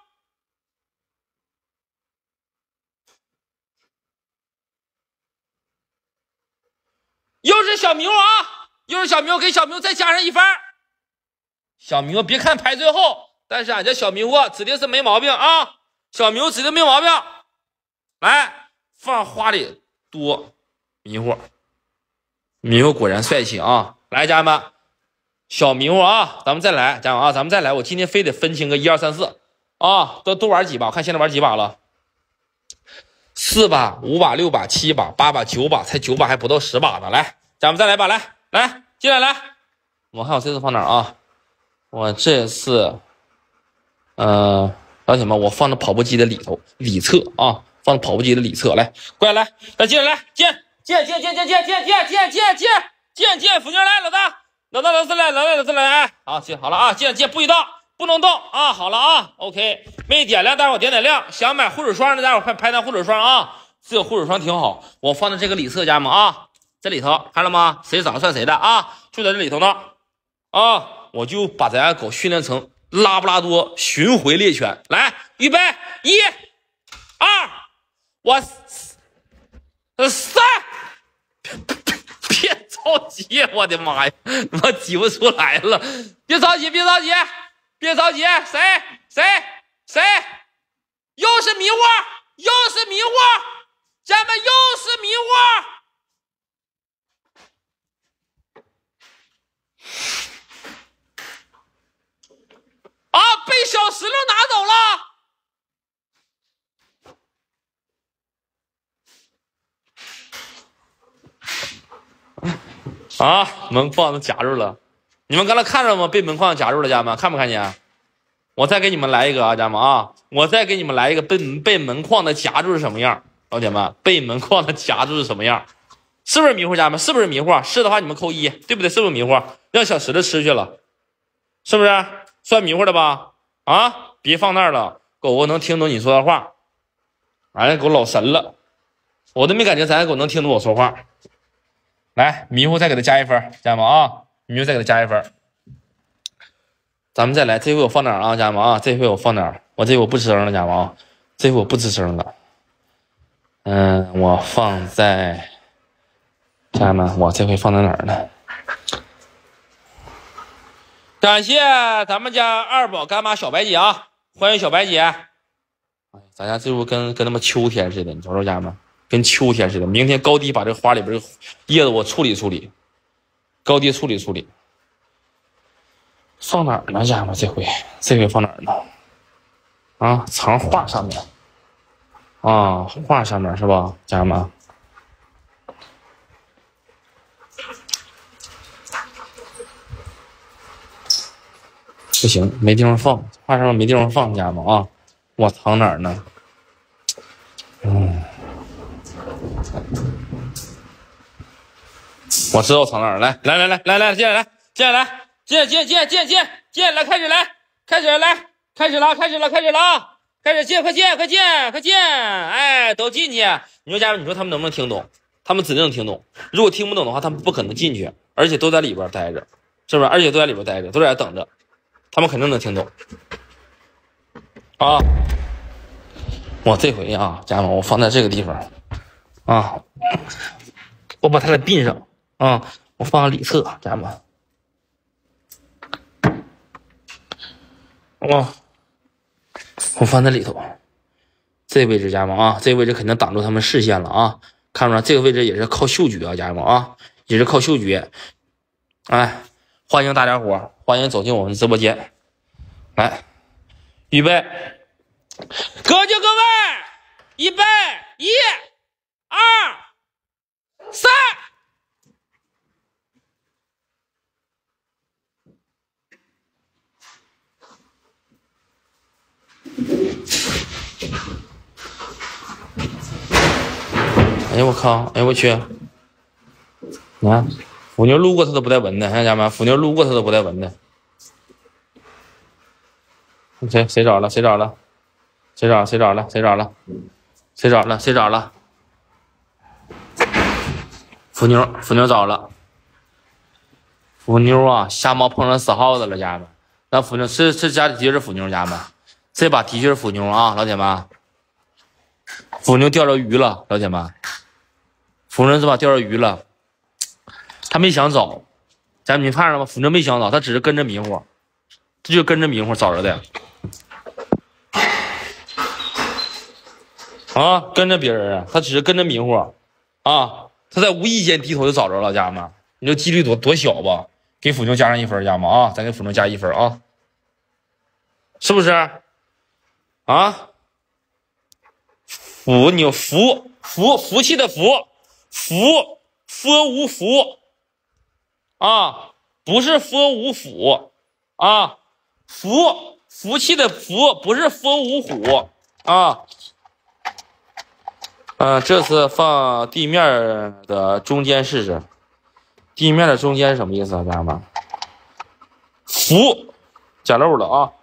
又是小迷雾啊！又是小迷雾，给小迷雾再加上一分。小迷雾别看排最后，但是俺家小迷雾指定是没毛病啊！小迷雾指定没毛病。来，放花里多迷糊，迷糊果然帅气啊！来，家人们，小迷糊啊，咱们再来，家人们啊，咱们再来。我今天非得分清个一二三四啊，都都玩几把？我看现在玩几把了？四把、五把、六把、七把、八把、九把，才九把还不到十把呢。来，咱们再来把，来来进来来。我看我这次放哪儿啊？我这次，呃，老铁们，我放到跑步机的里头里侧啊，放跑步机的里侧。来，过来来，来进来来进进进进进进进进进进进进进，福星来，老大老大老四来，老大老四来，哎，好进好了啊，进进不许动，不能动啊，好了啊 ，OK。没点亮，待会儿点点亮。想买护手霜的，待会儿拍拍那护手霜啊。这个护手霜挺好，我放在这个里侧家们啊，这里头看了吗？谁长得算谁的啊？就在这里头呢啊！我就把咱家狗训练成拉布拉多巡回猎犬。来，预备，一、二，我三，别着急，我的妈呀，我挤不出来了。别着急，别着急，别着急，谁谁？谁？又是迷雾，又是迷雾，家人们又是迷雾啊！被小石榴拿走了啊！门框都夹住了，你们刚才看着吗？被门框夹住了，家人们看不看见？我再给你们来一个啊，家人们啊！我再给你们来一个被被门框的夹住是什么样？老铁们，被门框的夹住是什么样？是不是迷糊，家人们？是不是迷糊？是的话你们扣一，对不对？是不是迷糊？让小石头吃去了，是不是算迷糊的吧？啊！别放那儿了，狗狗能听懂你说的话。俺家狗老神了，我都没感觉咱家狗能听懂我说话。来，迷糊再给他加一分，家人们啊！迷糊再给他加一分。咱们再来，这回我放哪儿啊，家人们啊？这回我放哪儿？我这回我不吱声了，家人们啊！这回我不吱声了。嗯，我放在家人们，我这回放在哪儿呢？感谢咱们家二宝干妈小白姐啊！欢迎小白姐。哎，咱家这不跟跟他妈秋天似的，你瞅瞅，家人们，跟秋天似的。明天高低把这花里边叶子我处理处理，高低处理处理。放哪儿呢，家人们？这回这回放哪儿呢？啊，藏画上面啊，画上面是吧，家人们？不行，没地方放，画上面没地方放，家人们啊，我藏哪儿呢？嗯，我知道藏哪儿。来来来来来来，进来来，进来来。进进进进进进，来开始来，开始来，开始了，开始了，开始了啊！开始进，快进，快进，快进！哎，都进去。你说家人，你说他们能不能听懂？他们指定能听懂。如果听不懂的话，他们不可能进去，而且都在里边待着，是不是？而且都在里边待着，都在这等着，他们肯定能听懂。啊！我这回啊，家人们，我放在这个地方啊，我把它给并上啊，我放在里侧，家人们。哇、哦，我放在里头，这位置家人们啊，这位置肯定挡住他们视线了啊！看出来，这个位置也是靠嗅觉啊，家人们啊，也是靠嗅觉。哎，欢迎大家伙，欢迎走进我们直播间。来，预备，各就各位，预备，一、二、三。 哎呦我靠！哎呦我去！你看，腐妞路过他都不带闻的，看家人们，腐妞路过他都不带闻的。谁谁找了？谁找了？谁找？谁找了？谁找了？谁找了？谁找了？腐妞，腐妞找了。腐妞啊，瞎猫碰上死耗子了，家人们。那腐妞是是家的确是腐妞，家人们。这把的确是腐妞啊，老铁们。腐妞钓着鱼了，老铁们。腐妞这把钓着鱼了，他没想找，咱们你看着吗？腐妞没想找，他只是跟着迷糊，这就跟着迷糊找着的。啊，跟着别人啊，他只是跟着迷糊，啊，他在无意间低头就找着了，家人们，你说几率多多小吧？给腐妞加上一分，家人们啊，咱给腐妞加一分啊，是不是？啊，腐妞福福福气的福。福福无福啊，不是福无虎啊，福福气的福不是福无虎啊。嗯、呃，这次放地面的中间试试，地面的中间是什么意思啊，家人们？福捡漏了啊！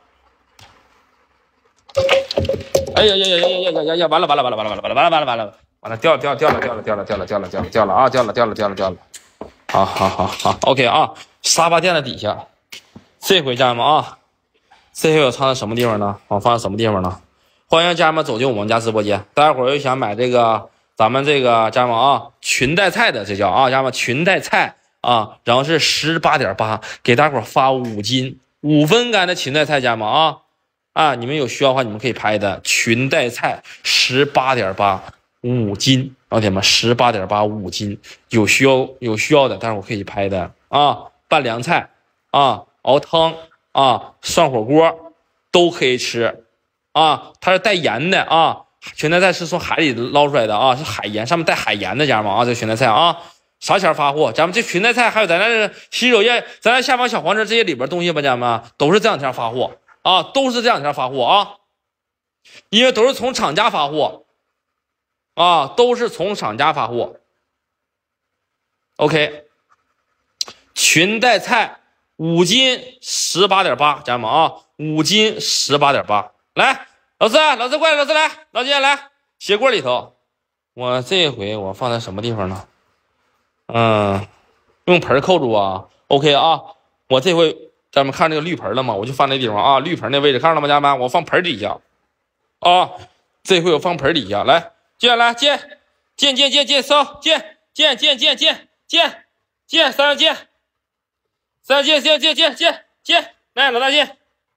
哎呀呀呀呀呀呀呀呀！完了完了完了完了完了完了完了完了完了！完了，掉了掉了掉了掉了掉了掉了掉了掉了掉了啊！掉了掉了掉了掉了，好好好好 ，OK 啊！沙发垫的底下，这回家人们啊，这回我藏在什么地方呢？我放在什么地方呢？欢迎家人们走进我们家直播间。大家伙儿又想买这个咱们这个家人们啊裙带菜的，这叫啊家人们裙带菜啊，然后是十八点八，给大伙儿发五斤五分干的裙带菜，家人们啊啊，你们有需要的话，你们可以拍的裙带菜十八点八。五斤，老铁们，十八点八五斤，有需要有需要的，但是我可以拍的啊，拌凉菜啊，熬汤啊，涮火锅都可以吃啊，它是带盐的啊，裙带菜是从海里捞出来的啊，是海盐，上面带海盐的，家人们啊，这裙带菜啊，啥钱发货？咱们这裙带菜还有咱那洗手液，咱那下方小黄车这些里边东西吧，家人们都是这两天发货啊，都是这两天发货啊，因为都是从厂家发货。啊，都是从厂家发货。OK， 裙带菜五斤十八点八，家人们啊，五斤十八点八。来，老师，老师过来，老师来，老姐来，鞋柜里头。我这回我放在什么地方呢？嗯，用盆扣住啊。OK 啊，我这回咱们看这个绿盆了吗？我就放那地方啊，绿盆那位置看着了吗，家人们？我放盆底下啊，这回我放盆底下来。进来，进，进进进进，搜，进进进进进进进，三个进，三个进进进进进进，来，老大进，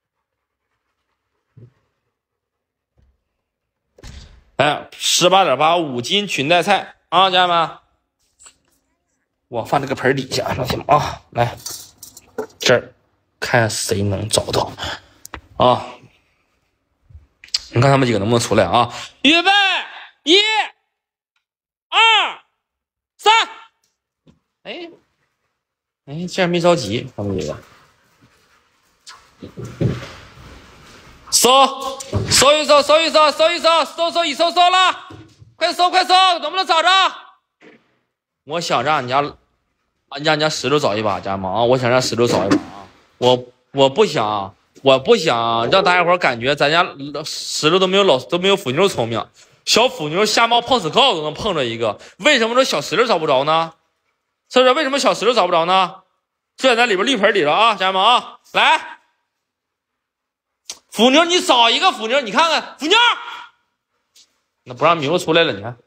哎，十八点八五斤裙带菜啊，家人们，我放这个盆底下，老铁们啊，来这儿，看谁能找到啊？你看他们几个能不能出来啊？预备。一、二、三，哎，哎，竟然没着急，他们几个，搜，搜一搜，搜一搜，搜一搜，搜搜已搜搜了，快搜快搜，能不能找着？我想让人家，让人家石头找一把，家人们啊，我想让石头找一把啊，我我不想，我不想让大家伙感觉咱家石头都没有老都没有腐妞聪明。小腐妞瞎猫碰死耗都能碰着一个，为什么说小石榴找不着呢？是不是？为什么小石榴找不着呢？就在咱里边绿盆里头啊，家人们啊，来，腐妞你找一个腐妞，你看看腐妞，那不让迷糊出来了，你看，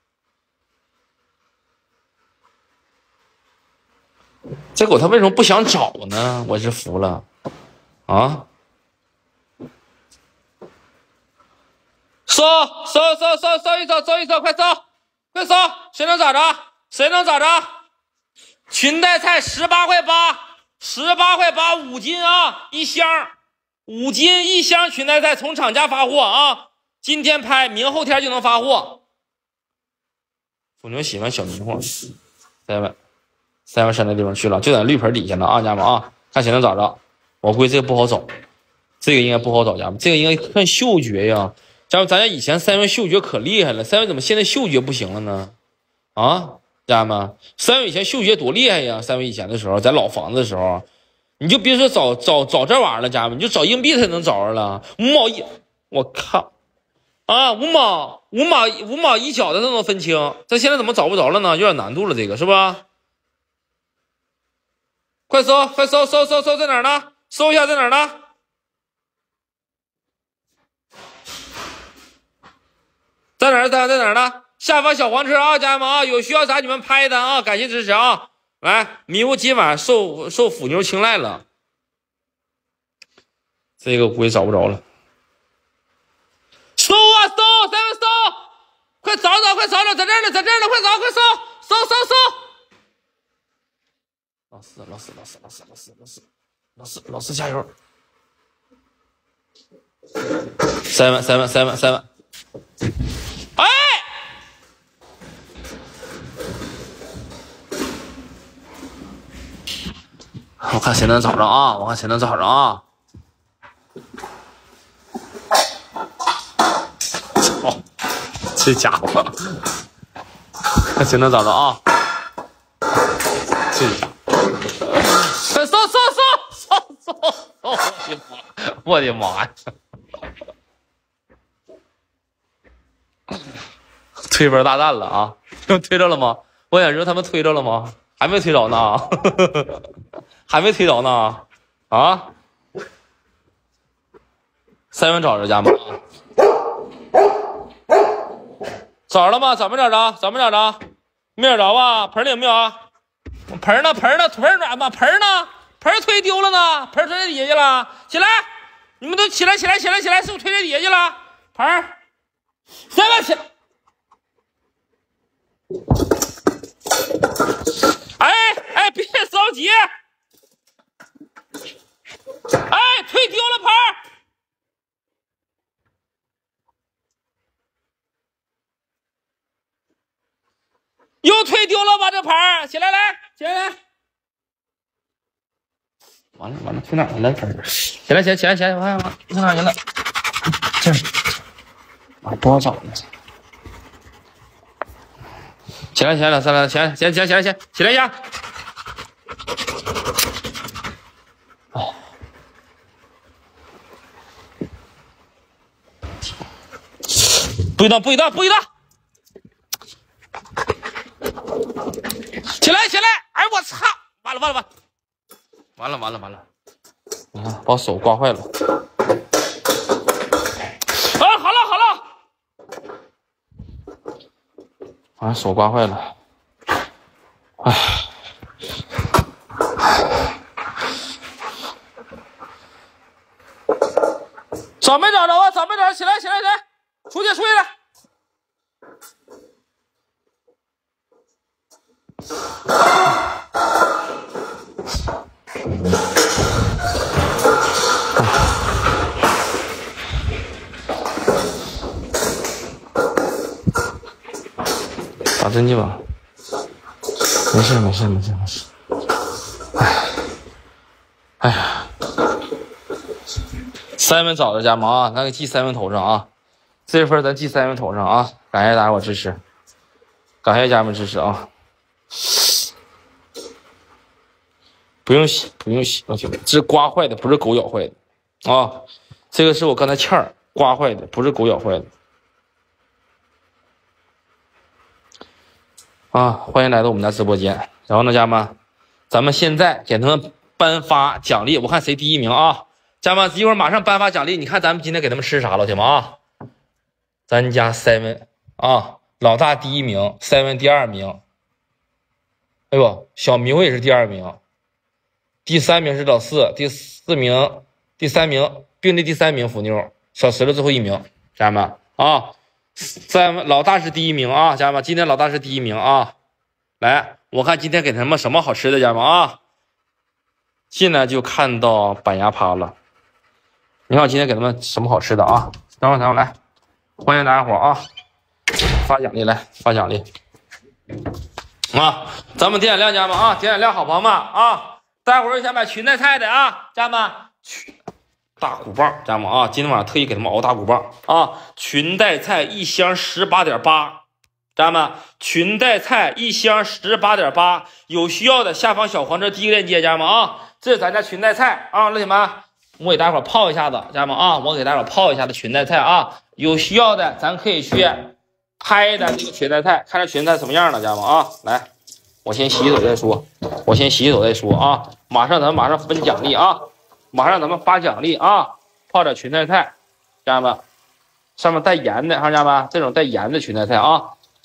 这狗它为什么不想找呢？我是服了啊！搜搜搜搜搜一搜，搜一搜，快搜，快搜！谁能找着？谁能找着？裙带菜十八块八，十八块八五斤啊，一箱，五斤一箱裙带菜从厂家发货啊，今天拍，明后天就能发货。腐妞喜欢小迷糊，塞完，塞完山那地方去了，就在绿盆底下呢啊，家人们啊，看谁能找着。我估计这个不好找，这个应该不好找，家人们，这个应该看嗅觉呀。咱咱家以前三元嗅觉可厉害了，三元怎么现在嗅觉不行了呢？ 啊，家人们，三位以前嗅觉多厉害呀！三位以前的时候，在老房子的时候，你就别说找找找这玩意儿了，家人们，你就找硬币他能找着了。五毛一，我靠！啊，五毛五毛五毛一角的都能分清，咱现在怎么找不着了呢？有点难度了，这个是吧？快搜，快搜搜搜搜，在哪儿呢？搜一下在哪儿呢？在哪儿？在在哪儿呢？下方小黄车啊，家人们啊，有需要啥你们拍的啊，感谢支持啊！来，迷糊今晚受受腐妞青睐了，这个估计找不着了。搜啊搜，咱们搜，快找找，快找找，在这儿呢，在这儿呢，快找，快搜，搜搜搜！老四，老四，老四，老四，老四，老四，老四，老四加油！三万，三万，三万，三万！哎！我看谁能找着啊！我看谁能找着啊！操，这家伙，看谁能找着啊！这家伙，快搜搜搜搜搜！我的妈！我的妈呀！推分大战了啊！推着了吗？我想说他们推着了吗？还没推着呢，还没推着呢啊！三文找着家吗？找着了吗？找没找着？找没找着？没找着吧？盆里有没有啊？盆呢？盆呢？盆哪嘛？盆呢？盆推丢了呢？盆推底下去了？起来！你们都起来！起来！起来！起来！是不是推底下去了？盆，三万起来！哎哎，别着急！哎，推丢了盆儿，又推丢了吧？这盆儿，起来来，起来来！完了完了，推哪去了盆儿？起来起来起来起来！我看看，推哪去了？这啊，不好找了。起来起来了，起来起来起来起来起来起来起来一下！哦，不许动不许动不许动！起来起来！哎我操！完了完了完了完了完了完了！你看把我手刮坏了。啊，好了好了。啊，手刮坏了，唉，找没找着啊？找没找着？起来，起来，起来，出去，出去了。打针去吧，没事没事没事没事。哎，哎呀，三文找着家忙啊，咱给记三文头上啊，这份咱记三文头上啊，感谢大家伙支持，感谢家人们支持啊。不用洗，不用洗，兄弟，这是刮坏的，不是狗咬坏的啊。这个是我刚才欠儿刮坏的，不是狗咬坏的。啊，欢迎来到我们家直播间。然后呢，家人们，咱们现在给他们颁发奖励，我看谁第一名啊？家人们，一会儿马上颁发奖励。你看咱们今天给他们吃啥，老铁们啊？咱家 seven 啊，老大第一名 ，seven 第二名。哎呦，小迷糊也是第二名，第三名是老四，第四名，第三名并列第三名腐妞，小石头最后一名。家人们啊。在老大是第一名啊，家人们，今天老大是第一名啊！来，我看今天给他们什么好吃的，家人们啊！进来就看到板牙趴了。你看我今天给他们什么好吃的啊？等会儿，等会儿来，欢迎大家伙啊！发奖励来，发奖励啊！咱们点点亮，家人们啊，点点亮，好朋友们啊！待会儿想买裙带菜的啊，家人们。大骨棒，家人们啊，今天晚上特意给他们熬大骨棒啊！裙带菜一箱十八点八， 家人们，裙带菜一箱十八点八，有需要的下方小黄车第一个链接，家人们啊，这是咱家裙带菜啊，老铁们，我给大伙儿泡一下子，家人们啊，我给大伙儿泡一下子裙带菜啊，有需要的咱可以去拍咱这个裙带菜，看这裙带菜什么样的，家人们啊，来，我先洗洗手再说，我先洗洗手再说啊，马上咱们马上分奖励啊，马上咱们发奖励啊，泡点裙带菜，家人们。上面带盐的，看见没？这种带盐的裙带菜啊，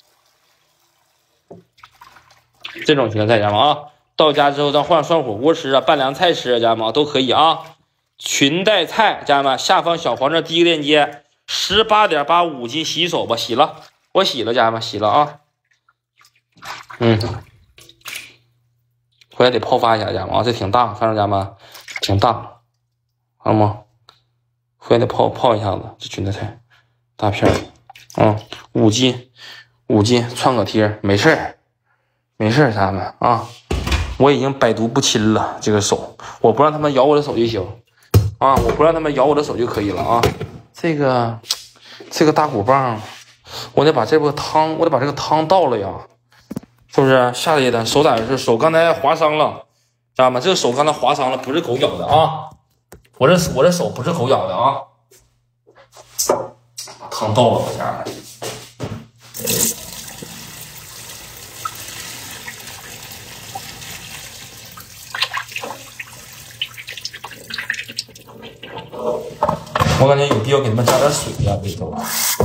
这种裙带菜，家人们啊，到家之后咱换涮火锅吃啊，拌凉菜吃啊，家人们都可以啊。裙带菜，家人们，下方小黄车第一个链接，十八点八五斤，洗手吧，洗了，我洗了，家人们洗了啊。嗯，回来得泡发一下，家人们啊，这挺大，看着家人们挺大，看到吗？回来得泡泡一下子，这裙带菜。大片儿，嗯，五斤，五斤，串个贴，没事儿，没事儿，咱们啊，我已经百毒不侵了，这个手，我不让他们咬我的手就行，啊，我不让他们咬我的手就可以了啊。这个，这个大骨棒，我得把这个汤，我得把这个汤倒了呀，是不是？下来的手咋回事？手刚才划伤了，知道吗？这个手刚才划伤了，不是狗咬的啊，我这我这手不是狗咬的啊。汤倒了，家人们。我感觉有必要给他们加点水呀，这里头。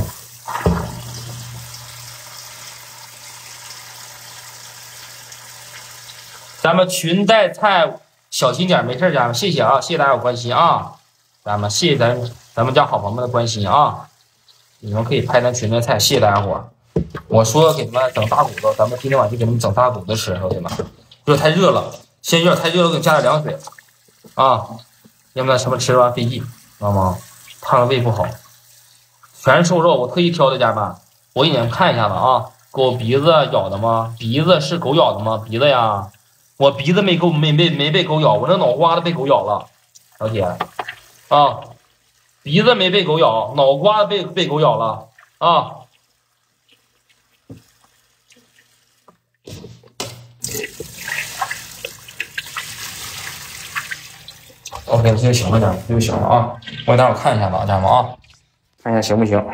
咱们裙带菜小心点，没事，家人们，谢谢啊，谢谢大家有关心啊，家人们，谢谢咱咱们家好朋友们的关心啊。你们可以拍咱裙带菜，谢谢大家伙儿。我说给你们整大骨头，咱们今天晚上就给你们整大骨头吃，老铁们。热太热了，现在有点太热了，给你加点凉水啊，要不然什么吃完费劲，知道吗？烫了胃不好。全是瘦肉，我特意挑的，家人们，我给你们看一下子啊。狗鼻子咬的吗？鼻子是狗咬的吗？鼻子呀，我鼻子没狗没没没被狗咬，我这脑瓜子被狗咬了，老铁啊。鼻子没被狗咬，脑瓜子被被狗咬了啊！OK， 这就行了，家人们，这就行了啊！我给大伙看一下子啊，家人们啊，看一下行不行？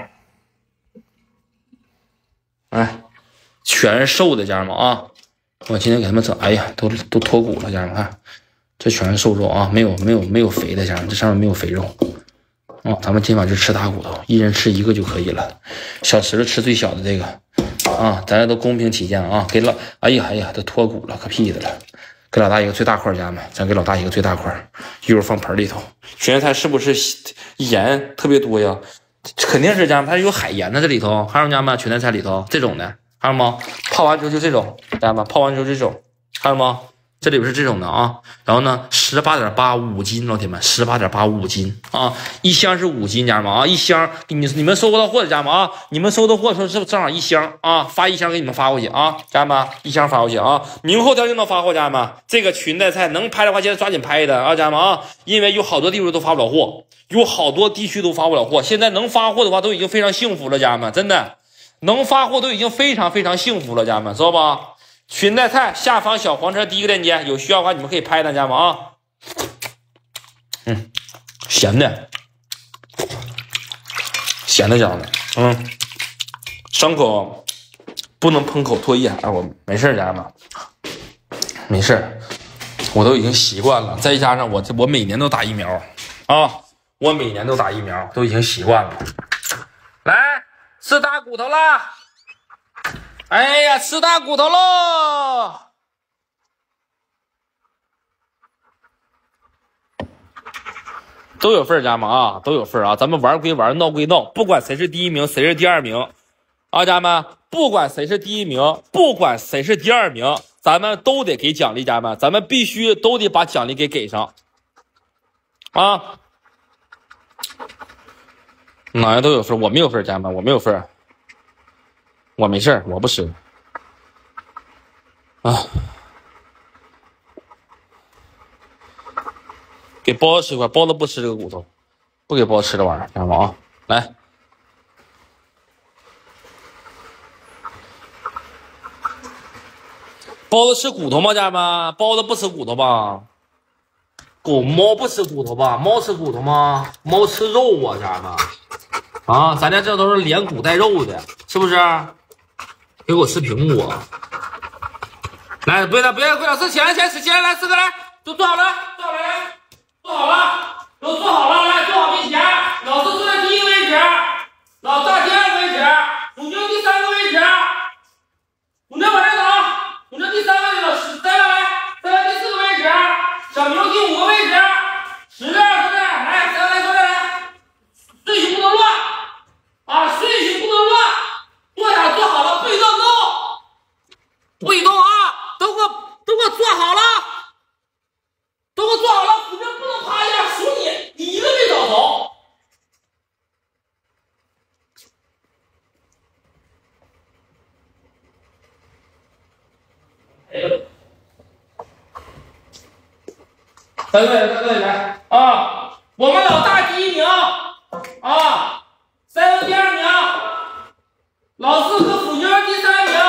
哎，全是瘦的，家人们啊！我今天给他们整，哎呀，都都脱骨了，家人们看，这全是瘦肉啊，没有没有没有肥的，家人们，这上面没有肥肉。哦，咱们今晚就吃大骨头，一人吃一个就可以了。小池子吃最小的这个，啊，咱这都公平起见啊。给老，哎呀哎呀，都脱骨了，可屁的了。给老大一个最大块，家人们，咱给老大一个最大块，一会儿放盆里头。裙带菜是不是盐特别多呀？肯定是，家人们，它有海盐呢，这里头，看着家人们，裙带菜里头这种的，看着吗？泡完之后就这种，家人们，泡完之后这种，看着吗？这里边是这种的啊，然后呢，十八点八五斤，老铁们，十八点八五斤啊，一箱是五斤，家人们啊，一箱你你们收到货的家人们啊，你们收到货说是正好一箱啊，发一箱给你们发过去啊，家人们，一箱发过去啊，明后天就能发货，家人们，这个裙带菜能拍的话，现在抓紧拍的啊，家人们啊，因为有好多地方都发不了货，有好多地区都发不了货，现在能发货的话都已经非常幸福了，家人们，真的能发货都已经非常非常幸福了，家人们，知道吧？裙带菜下方小黄车第一个链接，有需要的话你们可以拍单，家人们啊。嗯，咸的，咸的家人们，嗯，伤口不能喷口唾液，哎，我没事，家人们，没事，我都已经习惯了，再加上我这我每年都打疫苗啊，我每年都打疫苗，都已经习惯了。来，吃大骨头啦！哎呀，吃大骨头喽！都有份儿，家人们啊，都有份儿啊！咱们玩归玩，闹归闹，不管谁是第一名，谁是第二名，啊，家人们，不管谁是第一名，不管谁是第二名，咱们都得给奖励，家人们，咱们必须都得把奖励给给上，啊！哪样都有份儿，我没有份儿，家人们，我没有份儿。我没事儿，我不吃。啊，给包子吃一块，包子不吃这个骨头，不给包子吃这玩意儿，看吧啊，来， 包子吃骨头吗？家人们，包子不吃骨头吧？狗猫不吃骨头吧？猫吃骨头吗？猫吃肉啊，家人们啊，咱家这都是连骨带肉的，是不是？给我吃苹果。来，别的别的，给老师起来起来起来，来四个来，都坐好了，坐好了，来，坐好了，都坐好了，来，坐好跟前，老师坐在第一个位置，老大第二个位置，虎妞第三个位置，虎妞往这走，虎妞第三个位置，老师三个来，三个第四个位置，小牛第五个位置，十六坐这，来，三个来坐这来，顺序不能乱啊，顺序不能乱，坐下坐好了，不许动动，不许动啊！都给我都给我坐好了，都给我坐好了，虎妞不能趴下，数你，你一个没找着。三队，三队来啊！我们老大第一名啊，三个第二名，老四和虎妞第三名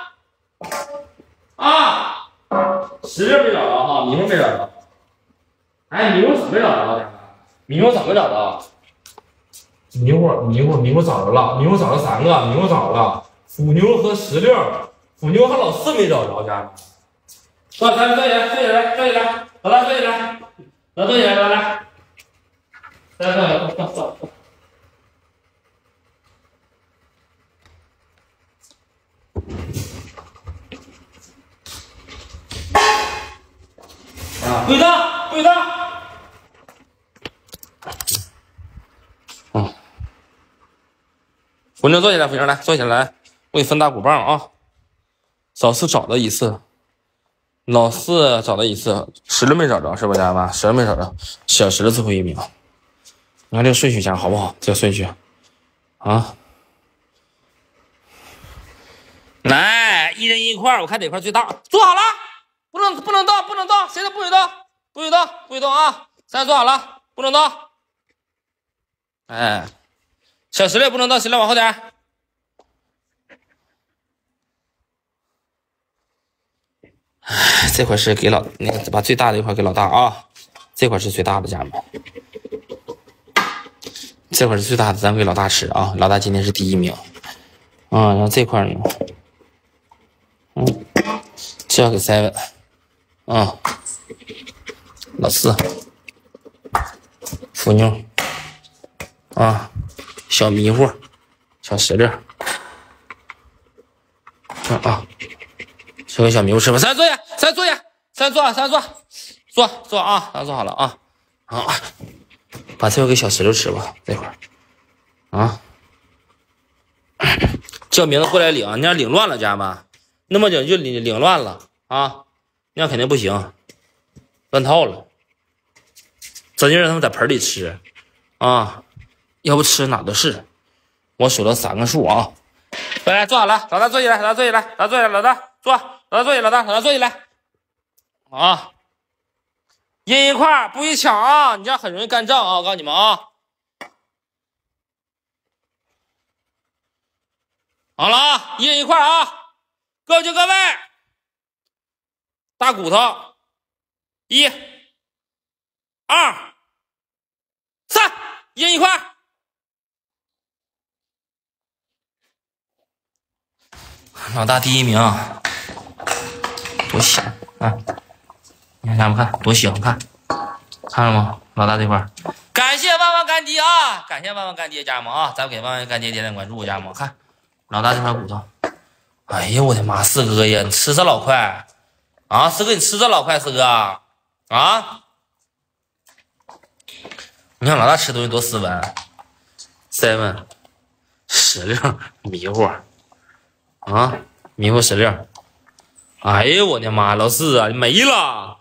啊。十六没找着哈，迷糊没找着。哎，迷糊怎么没找着？迷糊怎么找着？ 迷糊迷糊迷糊找着了，迷糊找着三个，迷糊找着了。虎妞和石榴，虎妞和老四没找着，家人。 坐，咱坐起来，坐起来，坐起来，老大坐起来，老坐起来，来来，来来，坐坐坐。啊，不许动，不许动。嗯，虎妞坐起来，虎妞来，坐起来，我给分大鼓棒啊。老四找到一次，老四找到一次，石榴没找着，是不，家人们？石榴没找着，小石榴最后一名。你看这个顺序讲好不好？这个顺序啊，来，一人一块，我看哪块最大。坐好了，不能不能动，不能动，谁都不许动，不许动，不许动啊！咱坐好了，不能动。哎，小石榴不能动，石榴往后点。哎，这块是给老那个把最大的一块给老大啊，这块是最大的，家人们。这块是最大的，咱们给老大吃啊，老大今天是第一名啊。然后这块呢，嗯，这要给 seven 啊，老四，虎妞啊，小迷糊，小石榴，啊啊。这个小迷糊吃吧，三坐下，三坐下，三坐，三坐，坐坐啊，咱坐好了啊，啊，把这个给小石榴吃吧，这块啊，叫名字过来领，你要领乱了，家人们，那么整就领领乱了啊，那样肯定不行，乱套了，咱就让他们在盆里吃啊，要不吃哪都是，我数了三个数啊，来来坐好了，老大坐起来，老大坐起来，老大坐起来，老大坐。老大坐起来，老大，老大坐起来，啊！一人一块，不许抢啊！你这样很容易干仗啊！我告诉你们啊！好了啊，一人一块啊！各位就各位，大骨头，一、二、三，一人一块。老大第一名。多香啊！你看，咱们看多香，看看了吗？老大这块，感谢万万干爹啊！感谢万万干爹家人们啊！咱们给万万干爹点点关注，家人们看老大这块骨头。哎呀，我的妈！四哥呀，你吃这老快啊！四哥，你吃这老快，四哥啊！你看老大吃东西多斯文 ，seven 石榴迷糊啊，迷糊石榴。哎呀，我的妈！老四啊，你没了！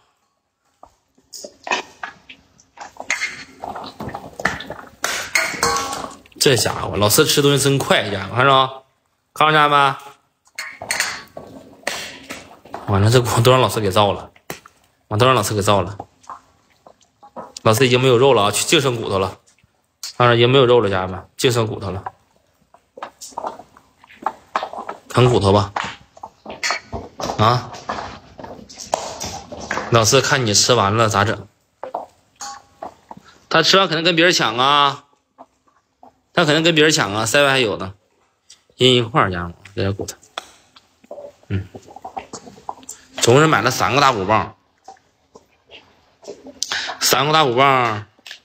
这家伙，老四吃东西真快，家伙看着吗？看着家们？完了，这锅都让老四给造了，完都让老四给造了。老四已经没有肉了啊，净剩骨头了。当然已经没有肉了，家人们，净剩骨头了。啃骨头吧。啊， 老四看你吃完了咋整？他吃完肯定跟别人抢啊，他肯定跟别人抢啊，塞外还有呢，印一块儿家伙，这点骨头。嗯，总共是买了三个大骨棒，三个大骨棒。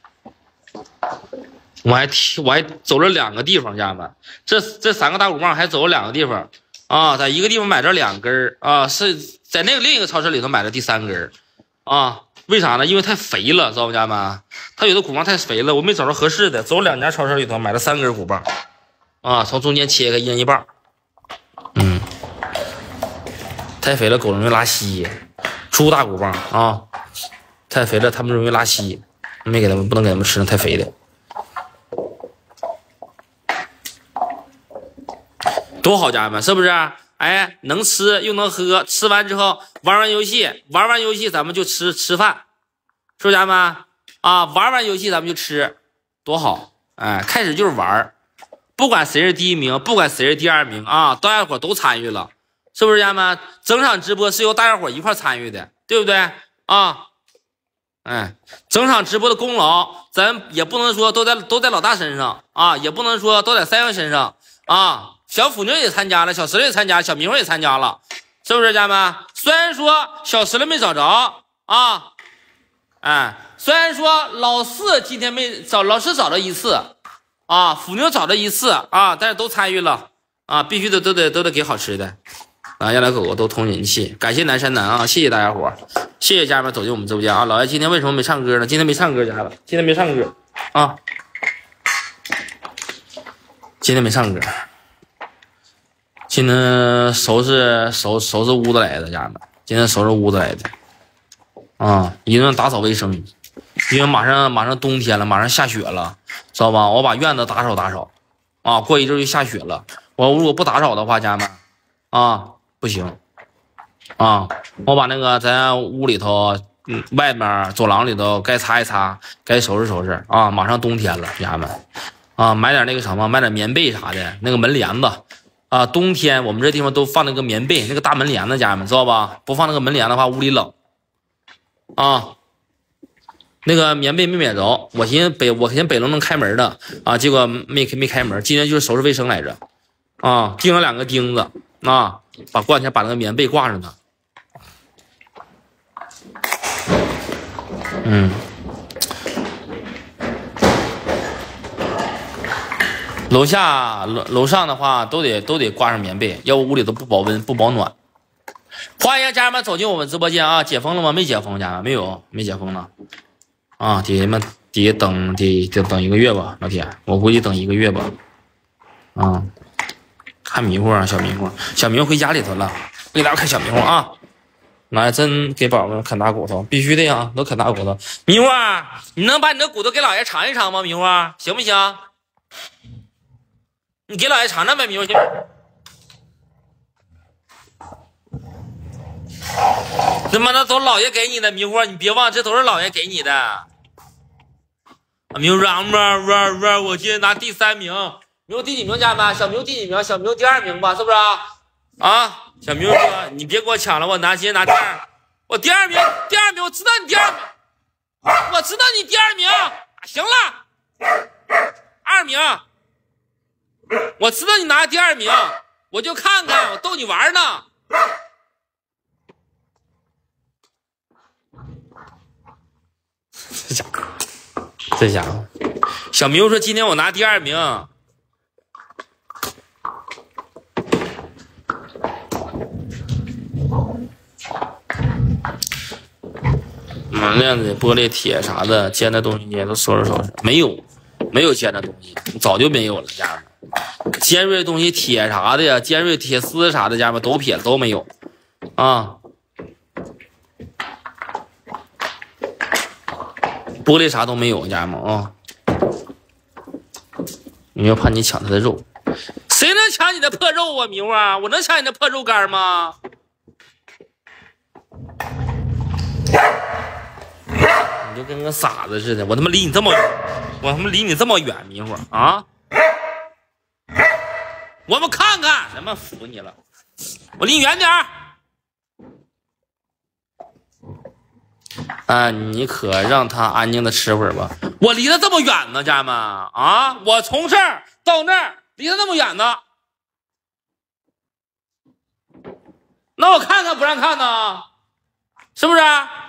我还提我还走了两个地方，家人们，这这三个大骨棒还走了两个地方啊，在一个地方买着两根啊，是在那个另一个超市里头买的第三根啊。为啥呢？因为太肥了，知道不，家人们？它有的骨棒太肥了，我没找着合适的，走两家超市里头买了三根骨棒啊，从中间切开一人一半。嗯，太肥了，狗容易拉稀。猪大骨棒啊，太肥了，它们容易拉稀，没给它们，不能给它们吃那太肥的。多好，家人们，是不是？哎，能吃又能喝，吃完之后玩完游戏，玩完游戏咱们就吃吃饭，是不是，家人们？啊，玩完游戏咱们就吃，多好！哎，开始就是玩，不管谁是第一名，不管谁是第二名啊，大家伙都参与了，是不是，家人们？整场直播是由大家伙一块参与的，对不对？啊，哎，整场直播的功劳，咱也不能说都在都在老大身上啊，也不能说都在三阳身上啊。小腐妞也参加了，小石榴也参加，小明也参加了，是不是，家人们？虽然说小石榴没找着啊，哎，虽然说老四今天没找，老四找了一次啊，腐妞找了一次啊，但是都参与了啊，必须得都得都得给好吃的啊，让来狗狗都通人气，感谢南山南啊，谢谢大家伙，谢谢家人们走进我们直播间啊。老爷今天为什么没唱歌呢？今天没唱歌，家人们，今天没唱歌啊，今天没唱歌。今天收拾收收拾屋子来的，家人们，今天收拾屋子来的啊，一顿打扫卫生，因为马上马上冬天了，马上下雪了，知道吧？我把院子打扫打扫啊，过一阵就下雪了，我如果不打扫的话，家人们啊不行啊，我把那个咱屋里头嗯外面走廊里头该擦一擦，该收拾收拾啊，马上冬天了，家人们啊，买点那个什么，买点棉被啥的，那个门帘子。啊，冬天我们这地方都放那个棉被，那个大门帘子，家人们知道吧？不放那个门帘的话，屋里冷啊。那个棉被没买着，我寻思北，我寻思北龙能开门的啊，结果没没开门。今天就是收拾卫生来着啊，钉了两个钉子啊，把过两天把那个棉被挂上它。嗯。楼下楼楼上的话都得都得挂上棉被，要不屋里都不保温不保暖。欢迎家人们走进我们直播间啊！解封了吗？没解封，家人们没有，没解封呢。啊，底下们底下等得得等一个月吧，老铁，我估计等一个月吧。啊，看迷糊啊，小迷糊，小迷糊回家里头了，给大家看小迷糊啊。来，真给宝宝们啃大骨头，必须的呀，都啃大骨头。迷糊，你能把你的骨头给老爷尝一尝吗？迷糊，行不行？你给老爷尝尝呗，迷糊，行。他妈的都老爷给你的，迷糊，你别忘，这都是老爷给你的。迷糊啊哇哇哇！我今天拿第三名，迷糊第几名？家人们，小迷糊第几名？小迷糊第二名吧，是不是啊？啊，小迷糊说：“你别给我抢了，我拿今天拿第二，我第二名，第二名，我知道你第二名，我知道你第二名。行了，二名。”我知道你拿第二名，我就看看，我逗你玩呢。这家伙，这家伙，小迷糊说今天我拿第二名。嗯，链子、玻璃、铁啥的，尖的东西也都收拾收拾。没有，没有尖的东西，早就没有了，家人们。尖锐的东西，铁啥的呀，尖锐铁丝啥的，家人们都撇了，都没有啊。玻璃啥都没有，家人们啊。你又怕你抢他的肉，谁能抢你的破肉啊，迷糊啊？我能抢你的破肉干吗？你就跟个傻子似的，我他妈离你这么远，我他妈离你这么远，迷糊啊！我们看看，他妈服你了，我离你远点儿。 啊，你可让他安静的吃会儿吧。我离得这么远呢，家人们啊，我从这儿到那儿离得那么远呢，那我看看不让看呢，是不是？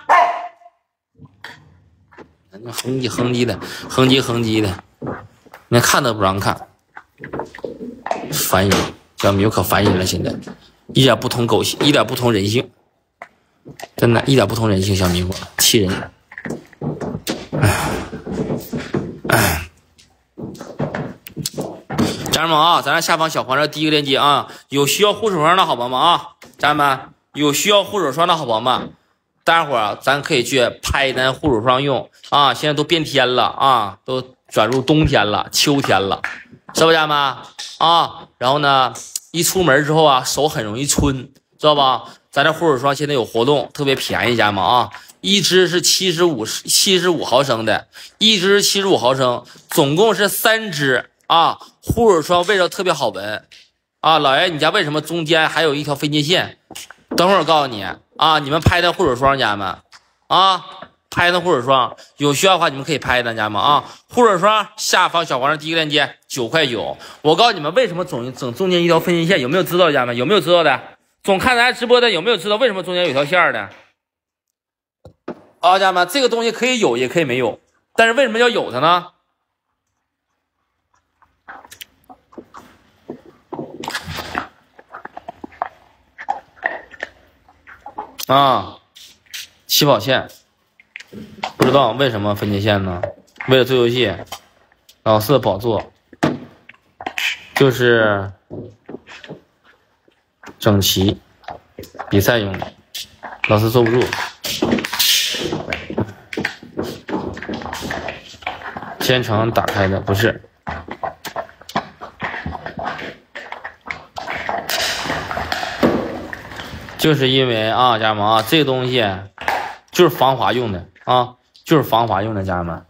哼唧哼唧的，哼唧哼唧的，连看都不让看，烦人，小米可烦人了，现在一点不通狗性，一点不通人性。真的，一点不通人性，小迷糊，气人！哎，哎，家人们啊，咱这下方小黄车第一个链接啊，有需要护手霜的好朋友们啊，家人们有需要护手霜的好朋友们，待会儿咱可以去拍一单护手霜用啊。现在都变天了啊，都转入冬天了，秋天了，是不是家人们啊？然后呢，一出门之后啊，手很容易皴，知道吧？咱这护手霜现在有活动，特别便宜，家人们啊，一支是七十五七十五毫升的，一支七十五毫升，总共是三支啊。护手霜味道特别好闻啊，老爷，你家为什么中间还有一条分界线？等会儿我告诉你啊，你们拍的护手霜，家人们啊，拍的护手霜有需要的话，你们可以拍的，家人们啊。护手霜下方小黄人第一个链接九块九，我告诉你们为什么总整中间一条分界线，有没有知道的，家人们有没有知道的？总看咱直播的有没有知道为什么中间有条线的？啊，家人们，这个东西可以有也可以没有，但是为什么要有它呢？啊，起跑线，不知道为什么分界线呢？为了做游戏，老四宝座就是整齐比赛用的，老四坐不住。千程打开的不是，就是因为啊，家人们啊，这个东西就是防滑用的啊，就是防滑用的，家人们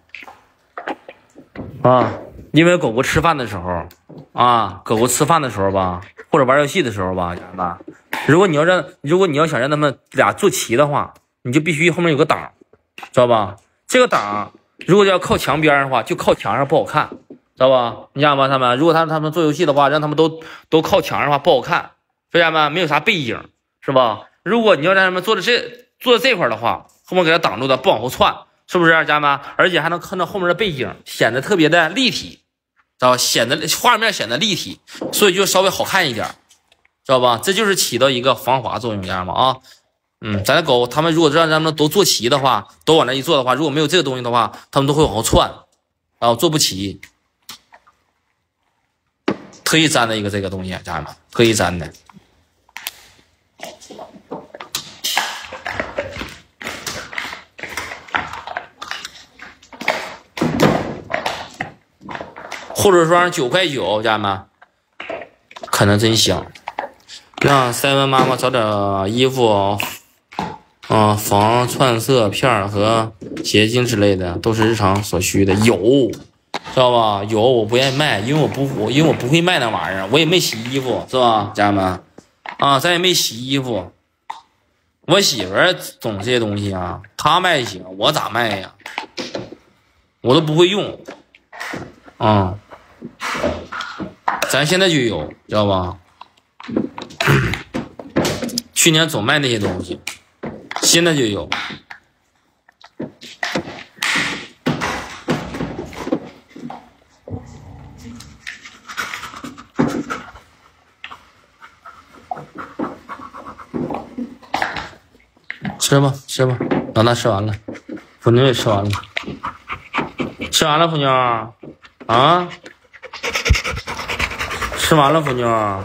啊，因为狗狗吃饭的时候啊，狗狗吃饭的时候吧，或者玩游戏的时候吧，家人们，如果你要让，如果你要想让他们俩坐齐的话，你就必须后面有个档，知道吧？这个档如果要靠墙边的话，就靠墙上不好看，知道吧？你想吧，他们如果他们他们做游戏的话，让他们都都靠墙上的话不好看，为啥吗？没有啥背影，是吧？如果你要让他们坐的这坐在这块的话，后面给他挡住的，不往后窜，是不是，家人们？而且还能看到后面的背景，显得特别的立体，知道吧？显得画面显得立体，所以就稍微好看一点，知道吧？这就是起到一个防滑作用，家人们啊。嗯，咱的狗，他们如果让他们都坐齐的话，都往那一坐的话，如果没有这个东西的话，他们都会往后窜，然后坐不齐。特意粘的一个这个东西，家人们，特意粘的。护手霜九块九，家人们，看着真香。让塞文妈妈找点衣服。啊，防窜色片和结晶之类的都是日常所需的，有，知道吧？有，我不愿意卖，因为我不，我因为我不会卖那玩意儿，我也没洗衣服，是吧，家人们？啊，咱也没洗衣服，我媳妇儿懂这些东西啊，她卖行，我咋卖呀？我都不会用，啊，咱现在就有，知道吧？去年总卖那些东西。现在就有，吃吧吃吧，老大吃完了，腐妞也吃完了，吃完了腐妞啊，吃完了腐妞。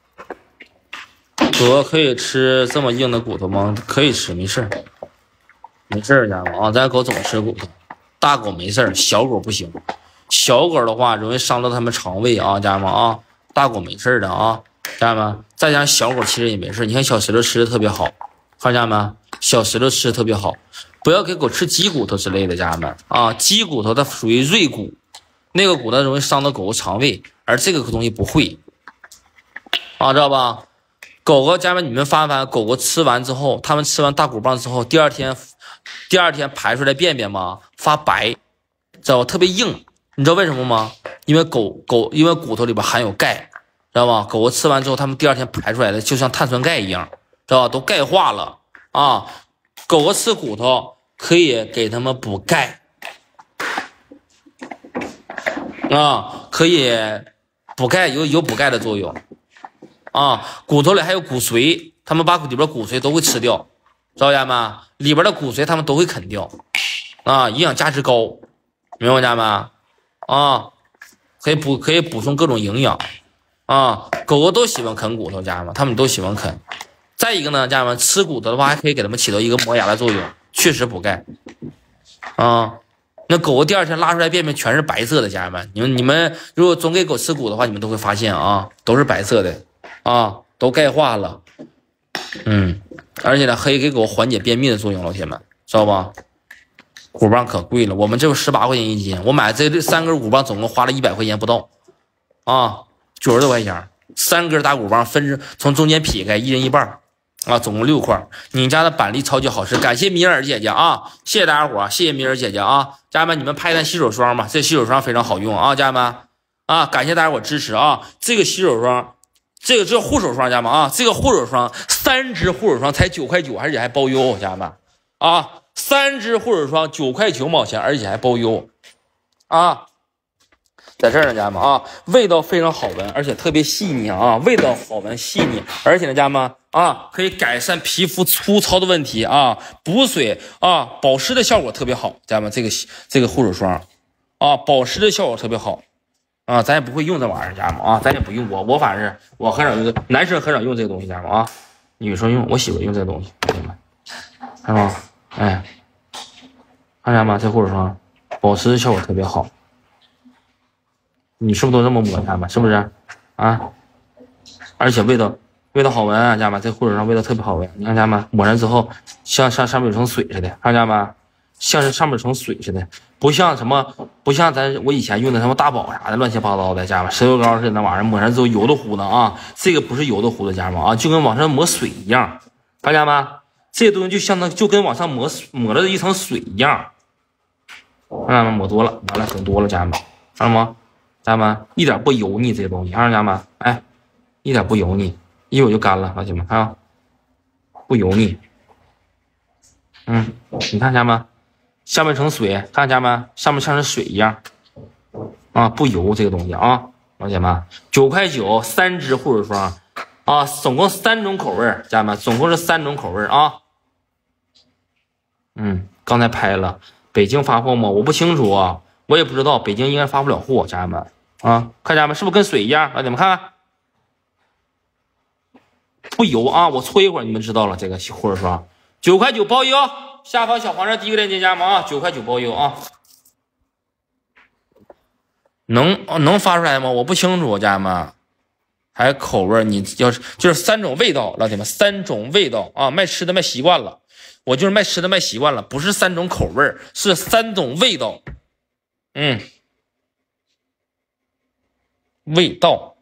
狗可以吃这么硬的骨头吗？可以吃，没事没事家伙啊，咱狗总吃骨头，大狗没事小狗不行，小狗的话容易伤到它们肠胃啊，家人们啊，大狗没事的啊，家人们，再加上小狗其实也没事，你看小石头吃的特别好，看家人们，小石头吃的特别好，不要给狗吃鸡骨头之类的，家人们啊，鸡骨头它属于锐骨，那个骨头容易伤到狗狗肠胃，而这个东西不会啊，知道吧？狗狗，家人们，你们翻翻，狗狗吃完之后，他们吃完大骨棒之后，第二天第二天排出来便便嘛发白，知道吧？特别硬，你知道为什么吗？因为狗狗因为骨头里边含有钙，知道吧？狗狗吃完之后，它们第二天排出来的就像碳酸钙一样，知道吧？都钙化了啊！狗狗吃骨头可以给它们补钙啊，可以补钙，有有补钙的作用啊。骨头里还有骨髓，它们把里边骨髓都会吃掉，知道家们？里边的骨髓它们都会啃掉啊，营养价值高，明白家们？啊，可以补可以补充各种营养啊。狗狗都喜欢啃骨头，家人们，它们都喜欢啃。再一个呢，家人们吃骨头的话，还可以给它们起到一个磨牙的作用，确实补钙啊。那狗狗第二天拉出来便便全是白色的，家人们，你们你们如果总给狗吃骨的话，你们都会发现啊，都是白色的啊，都钙化了。嗯，而且呢，可以给狗缓解便秘的作用，老铁们，知道吧？骨棒可贵了，我们这有十八块钱一斤，我买这三根骨棒总共花了一百块钱不到啊，九十多块钱，三根大骨棒分从中间劈开，一人一半啊，总共六块。你家的板栗超级好吃，感谢米尔姐姐啊，谢谢大家伙，谢谢米尔姐姐啊，家人们你们拍一单洗手霜吧，这洗手霜非常好用啊，家人们啊，感谢大家伙支持啊，这个洗手霜，这个这护手霜，家人们啊，这个护手霜三支护手霜才九块九，而且还包邮，家人们啊。三支护手霜九块九毛钱，而且还包邮啊！在这儿呢，家人们啊，味道非常好闻，而且特别细腻啊，味道好闻细腻，而且呢，家人们啊，可以改善皮肤粗糙的问题啊，补水啊，保湿的效果特别好，家人们，这个这个护手霜啊，保湿的效果特别好啊，咱也不会用这玩意儿，家人们啊，咱也不用，我我反正是我很少用，男生很少用这个东西，家人们啊，女生用，我喜欢用这个东西，家人们，看到吗？哎，看见吗？这护手霜保湿效果特别好，你是不是都这么抹，家人们？是不是啊？而且味道味道好闻啊，家人们，这护手霜味道特别好闻。你看，家人们抹上之后，像像上面有层水似的，看家人们，像是上面有层水似的，不像什么，不像咱我以前用的什么大宝啥的乱七八糟的，家人们，石油膏似的那玩意儿，抹上之后油的乎的啊，这个不是油的乎的，家人们啊，就跟往上抹水一样，看见吗？这些东西就相当就跟往上抹抹了一层水一样，看见吗？抹多了，完了整多了，家人们，看到吗？家人们，一点不油腻，这些东西，看着家人们，哎，一点不油腻，一会儿就干了，老铁们，看啊，不油腻。嗯，你看家人们，下面层水，看家人们，上面像是水一样，啊，不油这个东西啊，老铁们，九块九三支护手霜啊，总共三种口味，家人们，总共是三种口味啊。嗯，刚才拍了，北京发货吗？我不清楚啊，我也不知道，北京应该发不了货，家人们啊，看家人们是不是跟水一样？啊，你们看看，不油啊，我搓一会儿你们知道了。这个护手霜九块九包邮，下方小黄人第一个链接加盟啊，九块九包邮啊。能能发出来吗？我不清楚，家人们。还有口味，你要是就是三种味道，老铁们，三种味道啊，卖吃的卖习惯了。我就是卖吃的卖习惯了，不是三种口味，是三种味道。嗯，味道。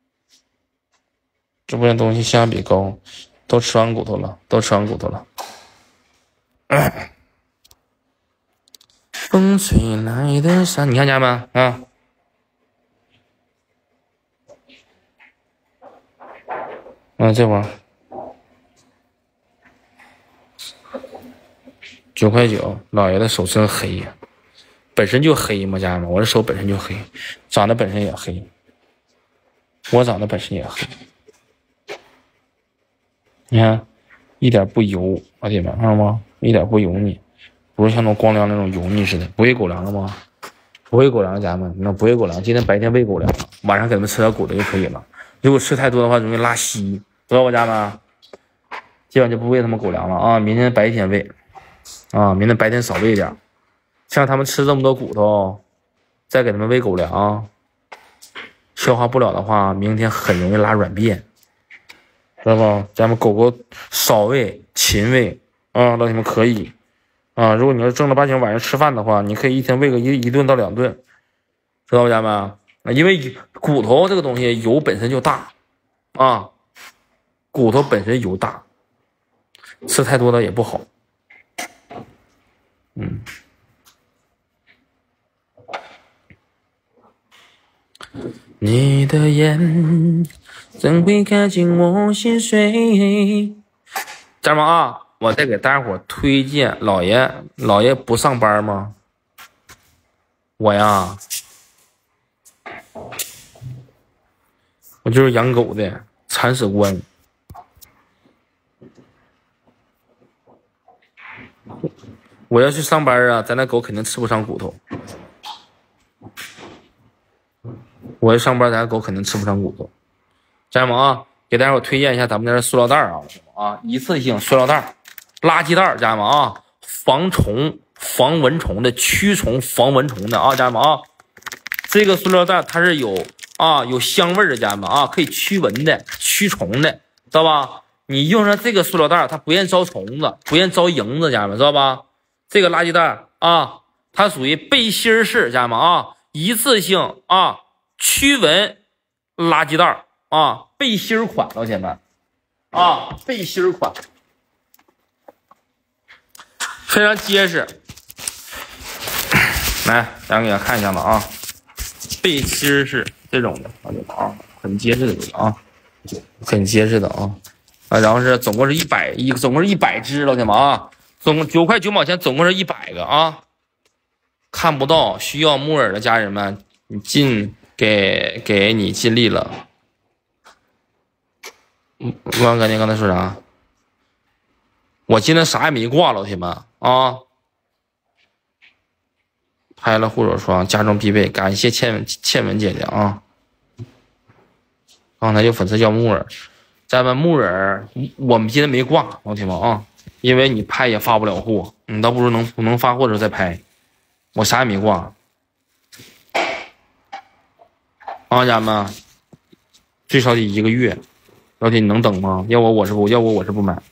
直播间东西性价比高，都吃完骨头了，都吃完骨头了。哎、风吹来的山，你看家们啊。嗯，这会儿。九块九，老爷的手真黑呀，本身就黑嘛，家人们，我这手本身就黑，长得本身也黑，我长得本身也黑，你看，一点不油，老铁们看到吗？一点不油腻，不是像那种光亮那种油腻似的。不喂狗粮了吗？不喂狗粮，家人们，那不喂狗粮，今天白天喂狗粮，晚上给他们吃点骨头就可以了。如果吃太多的话，容易拉稀，知道吧，家人们？今晚就不喂他们狗粮了啊，明天白天喂。啊，明天白天少喂点，像他们吃这么多骨头，再给他们喂狗粮，消化不了的话，明天很容易拉软便，知道吧？咱们狗狗少喂、勤喂啊，老铁们可以啊。如果你要正儿八经晚上吃饭的话，你可以一天喂个一一顿到两顿，知道吧，家们？因为骨头这个东西油本身就大啊，骨头本身油大，吃太多的也不好。 嗯。你的眼怎会看进我心碎？家人们啊，我再给大家伙推荐，老爷，老爷不上班吗？我呀，我就是养狗的铲屎官。我要去上班啊，咱那狗肯定吃不上骨头。我要上班，咱狗肯定吃不上骨头。家人们啊，给大家伙推荐一下咱们家的塑料袋啊啊，一次性塑料袋、垃圾袋，家人们啊，防虫、防蚊虫的、驱虫、防蚊虫的啊，家人们啊，这个塑料袋它是有啊有香味的，家人们啊，可以驱蚊的、驱虫的，知道吧？你用上这个塑料袋，它不愿招虫子，不愿招蝇子，家人们知道吧？这个垃圾袋啊，它属于背心式，家人们啊，一次性啊。驱蚊垃圾袋啊，背心款，老铁们啊，背心款非常结实。来，咱给大家看一下吧啊，背心是这种的，老铁们啊，很结实的这个啊，很结实的啊啊，然后是总共是一百一，总共是一百只，老铁们啊，总共九块九毛钱，总共是一百个啊。看不到需要木耳的家人们，你进。给给你尽力了，嗯，王哥，您刚才说啥？我今天啥也没挂，老铁们啊！拍了护手霜，家中必备，感谢倩文倩文姐姐啊！刚才有粉丝叫木耳，咱们木耳，我们今天没挂，老铁们啊，因为你拍也发不了货，你倒不如能能发货的时候再拍，我啥也没挂。啊，家人们，最少得一个月，老铁，你能等吗？要我我是不要我我是不买，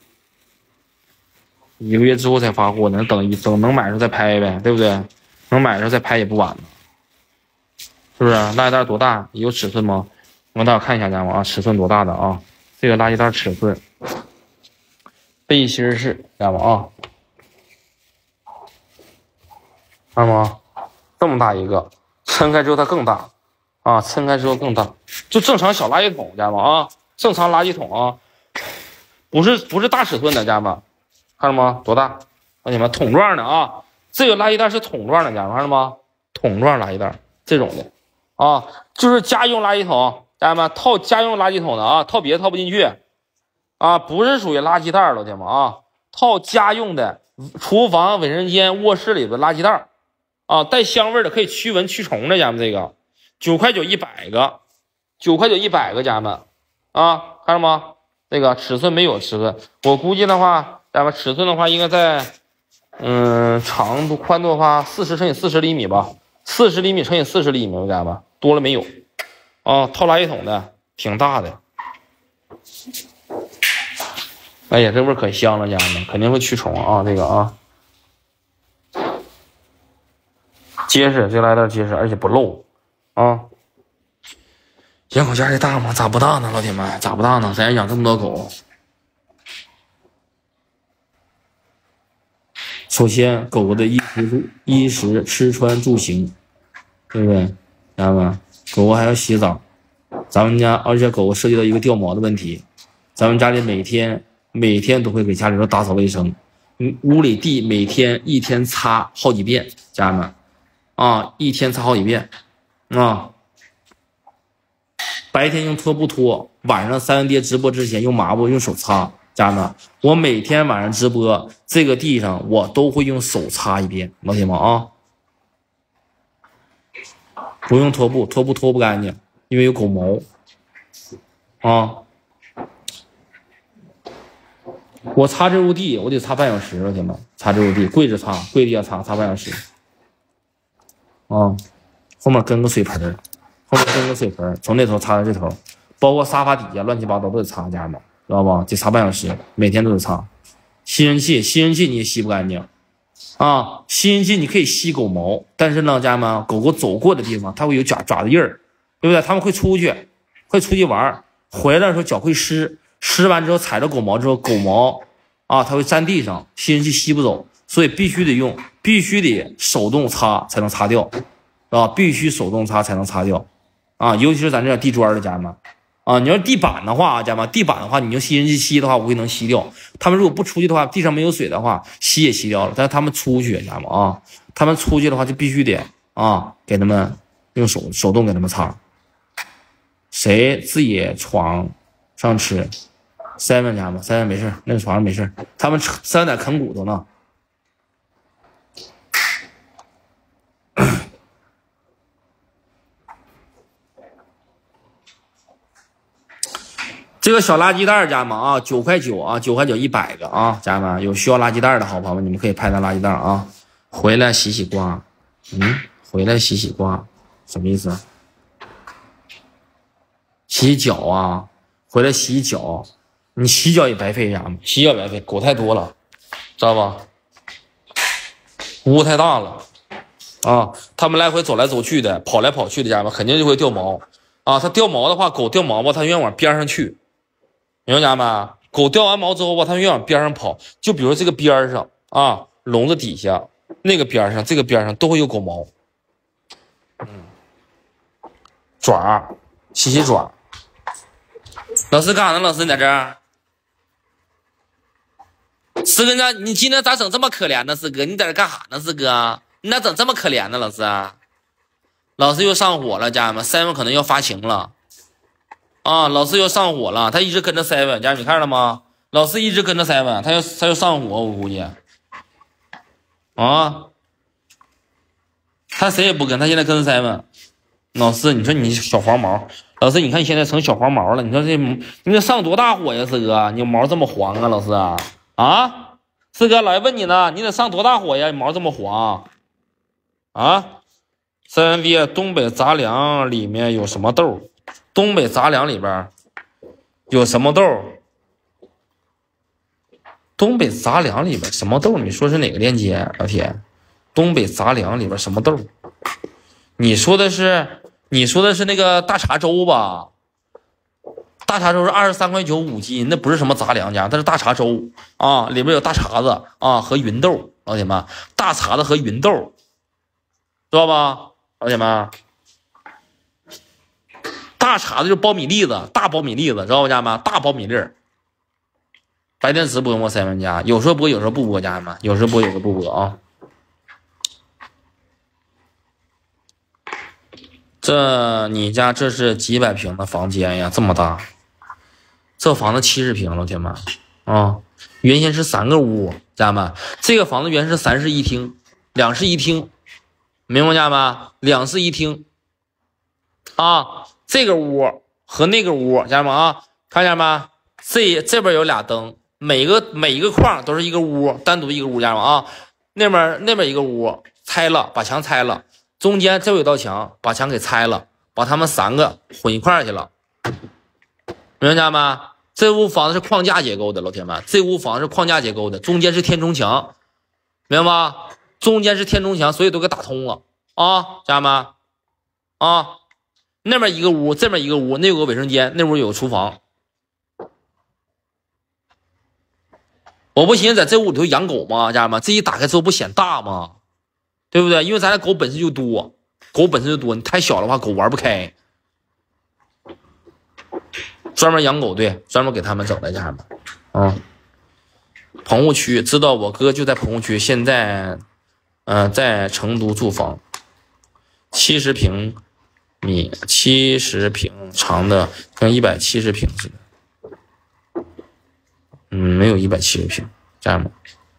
一个月之后才发货，能等一等能买的时候再拍呗，对不对？能买的时候再拍也不晚呢，是不是？垃圾袋多大？有尺寸吗？我大家看一下，家人们啊，尺寸多大的啊？这个垃圾袋尺寸，背心式，家人们啊，看到吗？这么大一个，撑开之后它更大。啊，撑开之后更大，就正常小垃圾桶，家人们啊，正常垃圾桶啊，不是不是大尺寸的，家人们，看到吗？多大？老铁们，桶状的啊，这个垃圾袋是桶状的，家人们看到吗？桶状垃圾袋这种的啊，就是家用垃圾桶，家人们套家用垃圾桶的啊，套别的套不进去啊，不是属于垃圾袋，老铁们啊，套家用的厨房、卫生间、卧室里的垃圾袋啊，带香味的，可以驱蚊驱虫的，家人们这个。九块九一百个，九块九一百个，家人们啊，看着吗？这个尺寸没有尺寸，我估计的话，家人们尺寸的话，应该在嗯长度宽度的话，四十乘以四十厘米吧，四十厘米乘以四十厘米，家人们多了没有？啊，套垃圾桶的，挺大的。哎呀，这味儿可香了，家人们肯定会驱虫啊，这个啊，结实，这垃圾袋结实，而且不漏。啊，养狗压力大吗？咋不大呢，老铁们？咋不大呢？咱家养这么多狗，首先狗狗的衣食住、衣食吃穿住行，对不对？家人们，狗狗还要洗澡，咱们家而且狗狗涉及到一个掉毛的问题，咱们家里每天每天都会给家里头打扫卫生，嗯，屋里地每天一天擦好几遍，家人们啊，一天擦好几遍。啊，白天用拖布拖，晚上三文爹直播之前用抹布用手擦，家人们，我每天晚上直播这个地上我都会用手擦一遍，老铁们啊，不用拖布，拖布拖不干净，因为有狗毛啊。我擦这屋地，我得擦半小时，老铁们，擦这屋地，跪着擦，跪地下擦，擦半小时啊。后面跟个水盆，后面跟个水盆，从那头擦到这头，包括沙发底下乱七八糟都得擦，家人们知道吧？得擦半小时，每天都得擦。吸尘器，吸尘器你也吸不干净啊！吸尘器你可以吸狗毛，但是呢，家人们，狗狗走过的地方它会有爪爪子印儿，对不对？它们会出去，会出去玩，回来的时候脚会湿，湿完之后踩着狗毛之后，狗毛啊它会粘地上，吸尘器吸不走， 所以必须得用，必须得手动擦才能擦掉，啊，必须手动擦才能擦掉，啊，尤其是咱这地砖的家人们，啊，你要是地板的话，家人们，地板的话，你用吸尘器吸的话，无非能吸掉。他们如果不出去的话，地上没有水的话，吸也吸掉了。但是他们出去，家人们啊，他们出去的话就必须得啊，给他们用手手动给他们擦。谁自己床上吃 ？seven 家吗 ？seven 没事，那个床上没事。他们三在啃骨头呢。这个小垃圾袋，家人们啊，九块九啊，九块九一百个啊，家人们有需要垃圾袋的好朋友们，你们可以拍那垃圾袋啊，回来洗洗刮，嗯，回来洗洗刮，什么意思？洗脚啊，回来洗脚，你洗脚也白费呀，洗脚白费，狗太多了，知道吧？屋太大了啊，他们来回走来走去的，跑来跑去的，家人们肯定就会掉毛啊。它掉毛的话，狗掉毛吧，它愿意往边上去。明白家人们，狗掉完毛之后吧，它愿意往边上跑。就比如这个边上啊，笼子底下那个边上，这个边上都会有狗毛。嗯，爪，洗洗爪。老师干啥呢？老师你在这儿？四哥呢？你今天咋整这么可怜呢？四哥，你在这干啥呢？四哥，你咋整这么可怜呢？老师，老师又上火了，家人们 ，seven 可能要发情了。啊，老师又上火了，他一直跟着 seven， 家人你看了吗？老师一直跟着 seven， 他要他要上火，我估计。啊，他谁也不跟，他现在跟着 seven。老师，你说你小黄毛，老师，你看你现在成小黄毛了，你说这你这上多大火呀，四哥，你毛这么黄啊，老师啊？啊，四哥，老爷问你呢，你得上多大火呀？你毛这么黄啊？三 V 东北杂粮里面有什么豆？东北杂粮里边有什么豆？东北杂粮里边什么豆？你说是哪个链接？老铁，东北杂粮里边什么豆？你说的是你说的是那个大碴粥吧？大碴粥是二十三块九五斤，那不是什么杂粮家，它是大碴粥啊，里边有大碴子啊和芸豆，老铁们，大碴子和芸豆，知道吧？老铁们。大碴子就是苞米粒子，大苞米粒子，知道不家人们？大苞米粒儿。白天直播吗？三万家，有时候播，有时候不播，家人们，有时候播，有时候不播啊。这你家这是几百平的房间呀？这么大，这房子七十平，老铁们啊！原先是三个屋，家人们，这个房子原是三室一厅，两室一厅，明白家人们？两室一厅啊。这个屋和那个屋，家人们啊，看见没？这这边有俩灯，每个每一个框都是一个屋，单独一个屋，家人们啊。那边那边一个屋拆了，把墙拆了，中间这有一道墙，把墙给拆了，把他们三个混一块去了，明白家人们？这屋房子是框架结构的，老铁们，这屋房子是框架结构的，中间是填充墙，明白吗？中间是填充墙，所以都给打通了啊，家人们啊。那边一个屋，这边一个屋，那有个卫生间，那屋有个厨房。我不寻思在这屋里头养狗吗？家人们，这一打开之后不显大吗？对不对？因为咱家狗本身就多，狗本身就多，你太小的话狗玩不开。专门养狗，对，专门给他们整的，家人们啊。棚户区知道我哥就在棚户区，现在嗯、呃、在成都住房，七十平。米七十平长的跟一百七十平似的，嗯，没有一百七十平，家人们，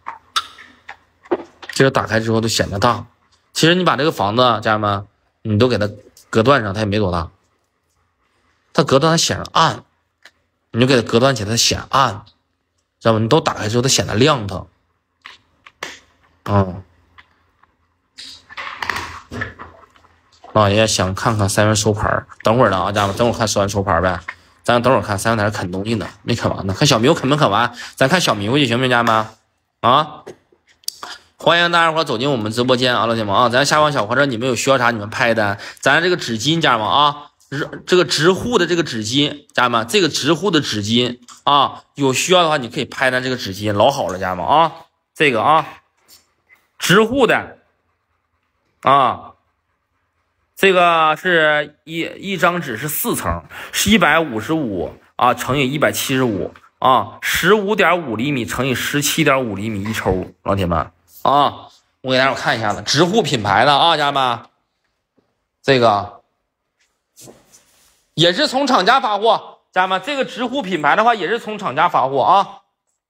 这个打开之后都显得大。其实你把这个房子，家人们，你都给它隔断上，它也没多大。它隔断它显得暗，你就给它隔断起来，它显暗，知道吗？你都打开之后，它显得亮堂。嗯。老爷想看看三元收盘，等会儿呢啊，家人们，等会儿看三元收盘呗。咱等会儿看三元在这啃东西呢，没啃完呢。看小迷糊啃没啃完，咱看小迷糊去行不行，家人们？啊，欢迎大家伙走进我们直播间啊，老铁们啊，咱下方小黄车你们有需要啥你们拍单，咱这个纸巾，家人们啊，这个直护的这个纸巾，家人们，这个直护的纸巾啊，有需要的话你可以拍单这个纸巾，老好了，家人们啊，这个啊， 直户的啊，这个是一一张纸是四层，是一百五十五啊乘以一百七十五啊，十五点五厘米乘以十七点五厘米一抽，老铁们啊，我给大家看一下子，直户品牌的啊，家人们，这个也是从厂家发货，家人们，这个直户品牌的话也是从厂家发货啊。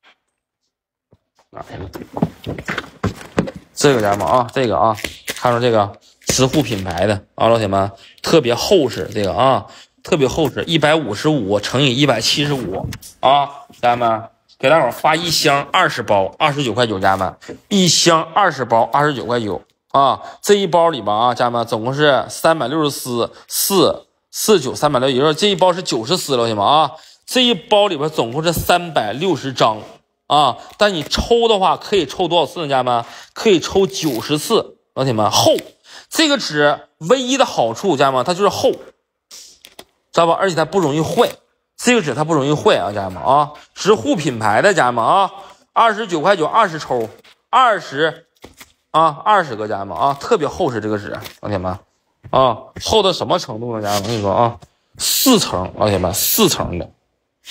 这个家人们啊，这个啊，看着这个直户品牌的啊，老铁们特别厚实，这个啊特别厚实，一百五十五乘以一百七十五啊，家人们给大伙发一箱二十包，二十九块九，家人们一箱二十包，二十九块九啊，这一包里边啊，家人们总共是三百六十丝，四四九三百六，也就是这一包是九十丝，老铁们啊，这一包里边总共是三百六十张。啊，但你抽的话可以抽多少次呢？家人们可以抽九十次，老铁们厚。这个纸唯一的好处，家人们它就是厚，知道吧？而且它不容易坏。这个纸它不容易坏啊，家人们啊，直户品牌的，家人们啊，二十九块九，二十抽，二十啊，二十个，家人们啊，特别厚实这个纸，老铁们啊，厚到什么程度呢？家人们，我跟你说啊，四层，老铁们，四层的。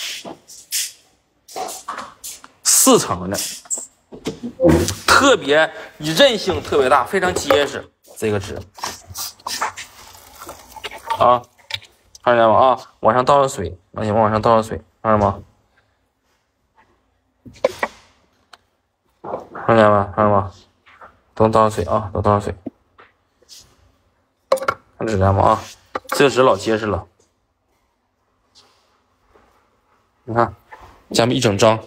四层的，特别韧性特别大，非常结实。这个纸啊，看见吗？啊，往上倒了水，老铁们往上倒了水，看见吗？看见吗？看见吗？都倒了水啊，都倒了水。看这家吗？啊，这个纸老结实了。你看，下面一整张。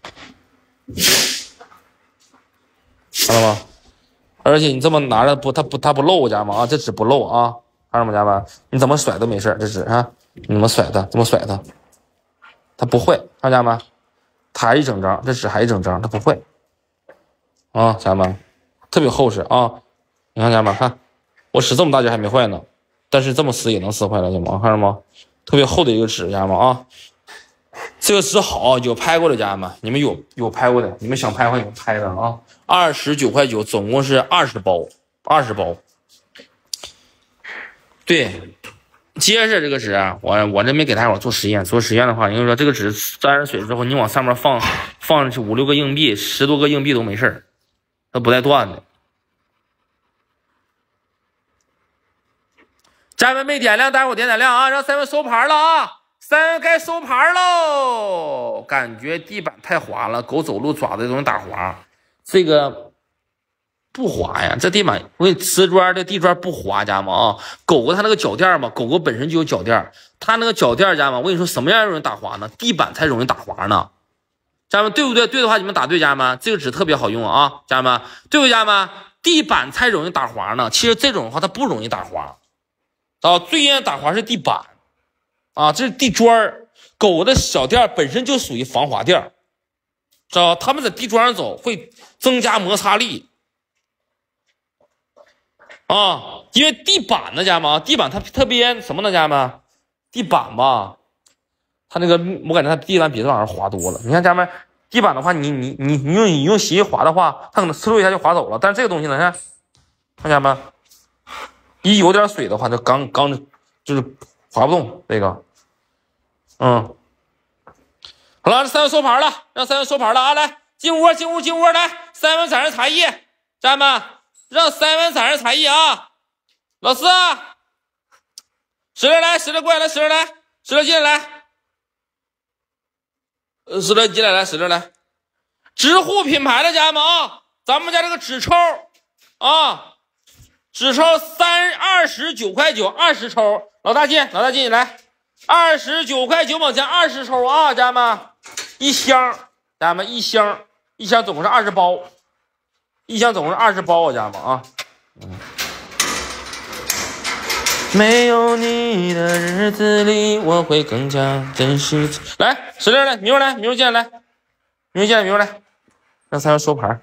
看到吗？而且你这么拿着不，它不它不漏，家人们啊，这纸不漏啊，看到吗，家人们？你怎么甩都没事，这纸啊，你怎么甩它，怎么甩它，它不会，看家人们，它还一整张，这纸还一整张，它不会啊，家人们，特别厚实啊，你看家人们，看我使这么大劲还没坏呢，但是这么撕也能撕坏了，家人们，看着吗？特别厚的一个纸，家人们啊。这个纸好，有拍过的家人们，你们有有拍过的，你们想拍的话，你们拍的啊，二十九块九，总共是二十包，二十包。对，结实这个纸啊，我我这没给大家伙做实验，做实验的话，因为说这个纸沾上水之后，你往上面放放五六个硬币，十多个硬币都没事它不带断的。家人们没点亮，待会儿点点亮啊，让三位收盘了啊。三位该收盘喽，感觉地板太滑了，狗走路爪子容易打滑。这个不滑呀，这地板我给你瓷砖的地砖不滑，家人们啊。狗狗它那个脚垫嘛，狗狗本身就有脚垫，它那个脚垫，家人们，我跟你说什么样容易打滑呢？地板才容易打滑呢。家人们对不对？对的话你们打对，家人们，这个纸特别好用啊，家人们，对不对？家人们，地板才容易打滑呢。其实这种的话它不容易打滑，啊，最容易打滑是地板。啊，这是地砖，狗的小垫本身就属于防滑垫，知道吧？他们在地砖上走会增加摩擦力啊，因为地板呢，家人们，地板它特别什么呢，家人们？地板吧，它那个我感觉它地板比这玩意儿滑多了。你看，家人们，地板的话，你你你你用你用鞋滑的话，它可能呲溜一下就滑走了。但是这个东西呢，看，看家人们，一有点水的话，就刚刚就是滑不动这个。嗯，好了，这三位收盘了，让三位收盘了啊！来，进屋，进屋，进屋，来，三位展示才艺，家人们，让三位展示才艺啊！老四，石榴来，石榴过来，来，石榴来，石榴进来，呃，石榴进来，来，石榴来，直户品牌的家人们啊，咱们家这个纸抽啊，纸抽三二十九块九，二十抽，老大进，老大进来。二十九块九毛钱，二十抽啊，家人们，一箱，家人们一箱，一箱总共是二十包，一箱总共是二十包啊，家人们啊。嗯，没有你的日子里，我会更加真实。来，石榴来，明儿来，明儿进来，明儿进来，明儿来，让三位收盘。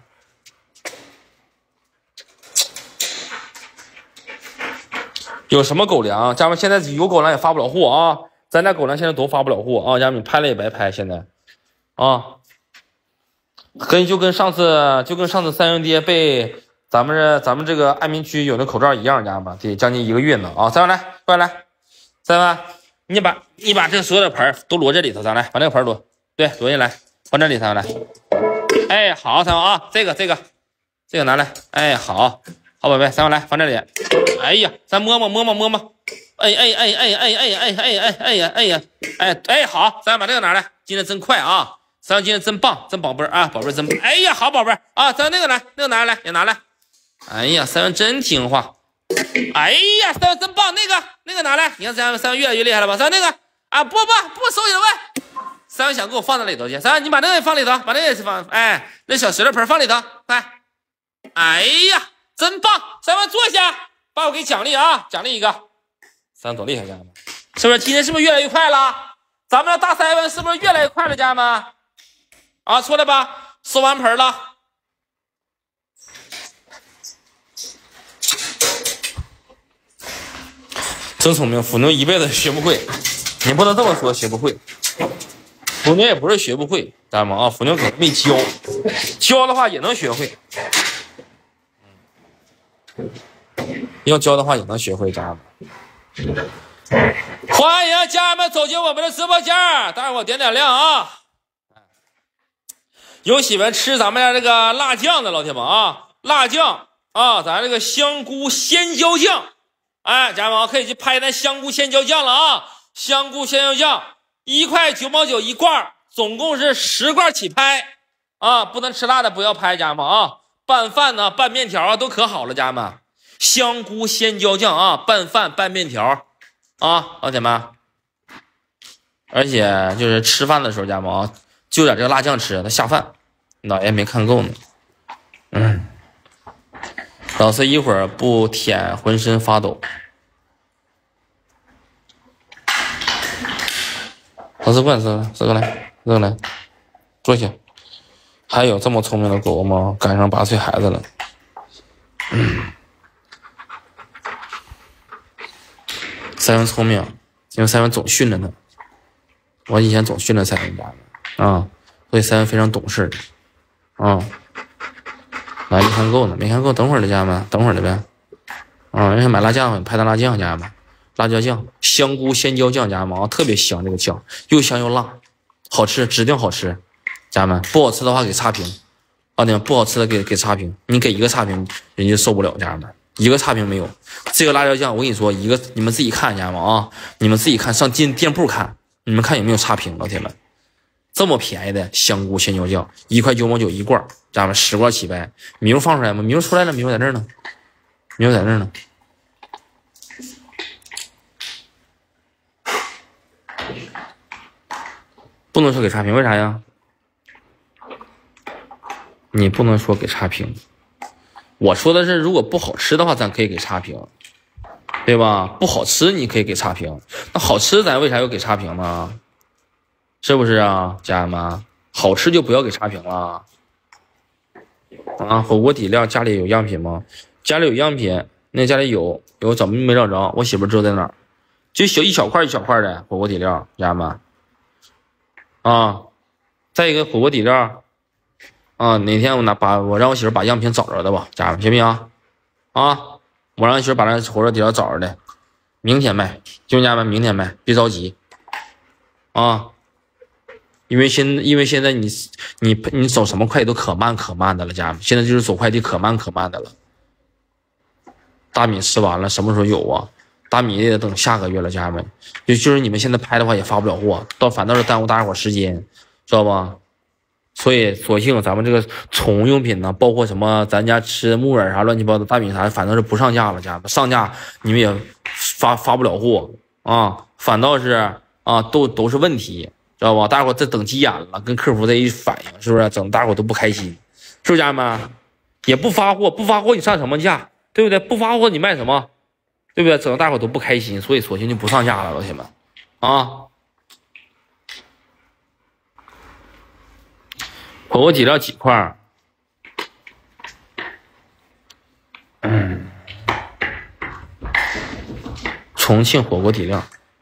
有什么狗粮？家人们，现在有狗粮也发不了货啊！咱家狗粮现在都发不了货啊！家人们，拍了也白拍，现在啊，跟就跟上次就跟上次三兄弟被咱们这咱们这个安民区有那口罩一样，家人们，得将近一个月呢啊！三万来，过来来，三万，你把你把这所有的盆都摞这里头，咱来把那个盆摞，对，摞进来，放这里，三万来。哎，好，三万啊，这个这个这个拿来，哎，好，好宝贝，三万来放这里。哎呀，咱摸摸摸摸摸摸，哎哎哎哎哎哎哎哎哎哎呀哎呀哎哎好，咱把这个拿来，今天真快啊！三万今天真棒，真宝贝啊，宝贝真棒！哎呀，好宝贝啊，咱那个来，那个拿来也拿来。哎呀，三万真听话。哎呀，三万真棒，那个那个拿来，你看三万三万越来越厉害了吧？三万那个啊，不不不收你的位。三万想给我放在里头去，三万你把那个也放里头，把那个也放，哎，那小石头盆放里头，快。哎呀，真棒！三万坐下，把我给奖励啊，奖励一个。三万多厉害，家人们，是不是？今天是不是越来越快了？咱们的大三万是不是越来越快了，家人们？啊，出来吧，收完盆了。真聪明，腐牛一辈子学不会，你不能这么说，学不会。腐牛也不是学不会，家人们啊，腐牛可能没教，教的话也能学会。要教的话也能学会，家人们。欢迎家人们走进我们的直播间，大伙点点亮啊！有喜欢吃咱们家这个辣酱的老铁们啊，辣酱啊，咱这个香菇鲜椒酱，哎，家人们可以去拍那香菇鲜椒酱了啊！香菇鲜椒酱一块九毛九一罐，总共是十罐起拍啊！不能吃辣的不要拍，家人们啊！拌饭呢、拌面条啊都可好了，家人们。香菇鲜椒酱啊，拌饭拌面条啊，老铁们。而且就是吃饭的时候，家人们啊。就点这个辣酱吃，它下饭。老爷没看够呢。嗯，老师一会儿不舔浑身发抖。老师过来，这这个来，这个来，坐下。还有这么聪明的狗吗？赶上八岁孩子了。嗯，三文聪明，因为三文总训着他。我以前总训着三文家的。啊，所以三文非常懂事啊。来，没看够呢，没看够，等会儿的家人们，等会儿的呗。啊，人家买辣酱，拍的辣酱，家人们，辣椒酱，香菇鲜椒酱，家人们啊，特别香，这个酱又香又辣，好吃，指定好吃。家人们，不好吃的话给差评啊，你们不好吃的给给差评，你给一个差评，人家受不了，家人们，一个差评没有。这个辣椒酱，我跟你说，一个你们自己看，家人们啊，你们自己看，上进店铺看，你们看有没有差评，老铁们。这么便宜的香菇鲜椒酱，一块九毛九一罐，家人们十罐起白。米肉放出来吗？米肉出来了，米肉在这儿呢，米肉在这儿呢。不能说给差评，为啥呀？你不能说给差评。我说的是，如果不好吃的话，咱可以给差评，对吧？不好吃你可以给差评，那好吃咱为啥要给差评呢？是不是啊，家人们？好吃就不要给差评了。啊，火锅底料家里有样品吗？家里有样品，那家里有，有怎么没找着？我媳妇知道在哪儿，就小一小块一小块的火锅底料，家人们。啊，再一个火锅底料，啊，哪天我拿把我让我媳妇把样品找着的吧，家人们，行不行？啊，我让媳妇把那火锅底料找着的，明天卖，兄弟家们，明天卖，别着急。啊。因为现因为现在你你你走什么快递都可慢可慢的了，家人们，现在就是走快递可慢可慢的了。大米吃完了，什么时候有啊？大米也得等下个月了，家人们。就就是你们现在拍的话也发不了货，到反倒是耽误大家伙时间，知道吧？所以索性咱们这个宠物用品呢，包括什么咱家吃木耳啥乱七八糟大米啥，反倒是不上架了，家人们。上架你们也发发不了货啊，反倒是啊都都是问题。知道吧？大伙在等急眼了，跟客服在一反应，是不是？整大伙都不开心，是不是家人们？也不发货，不发货你上什么架？对不对？不发货你卖什么？对不对？整的大伙都不开心，所以索性就不上架了，老铁们啊！火锅底料几块？嗯，重庆火锅底料。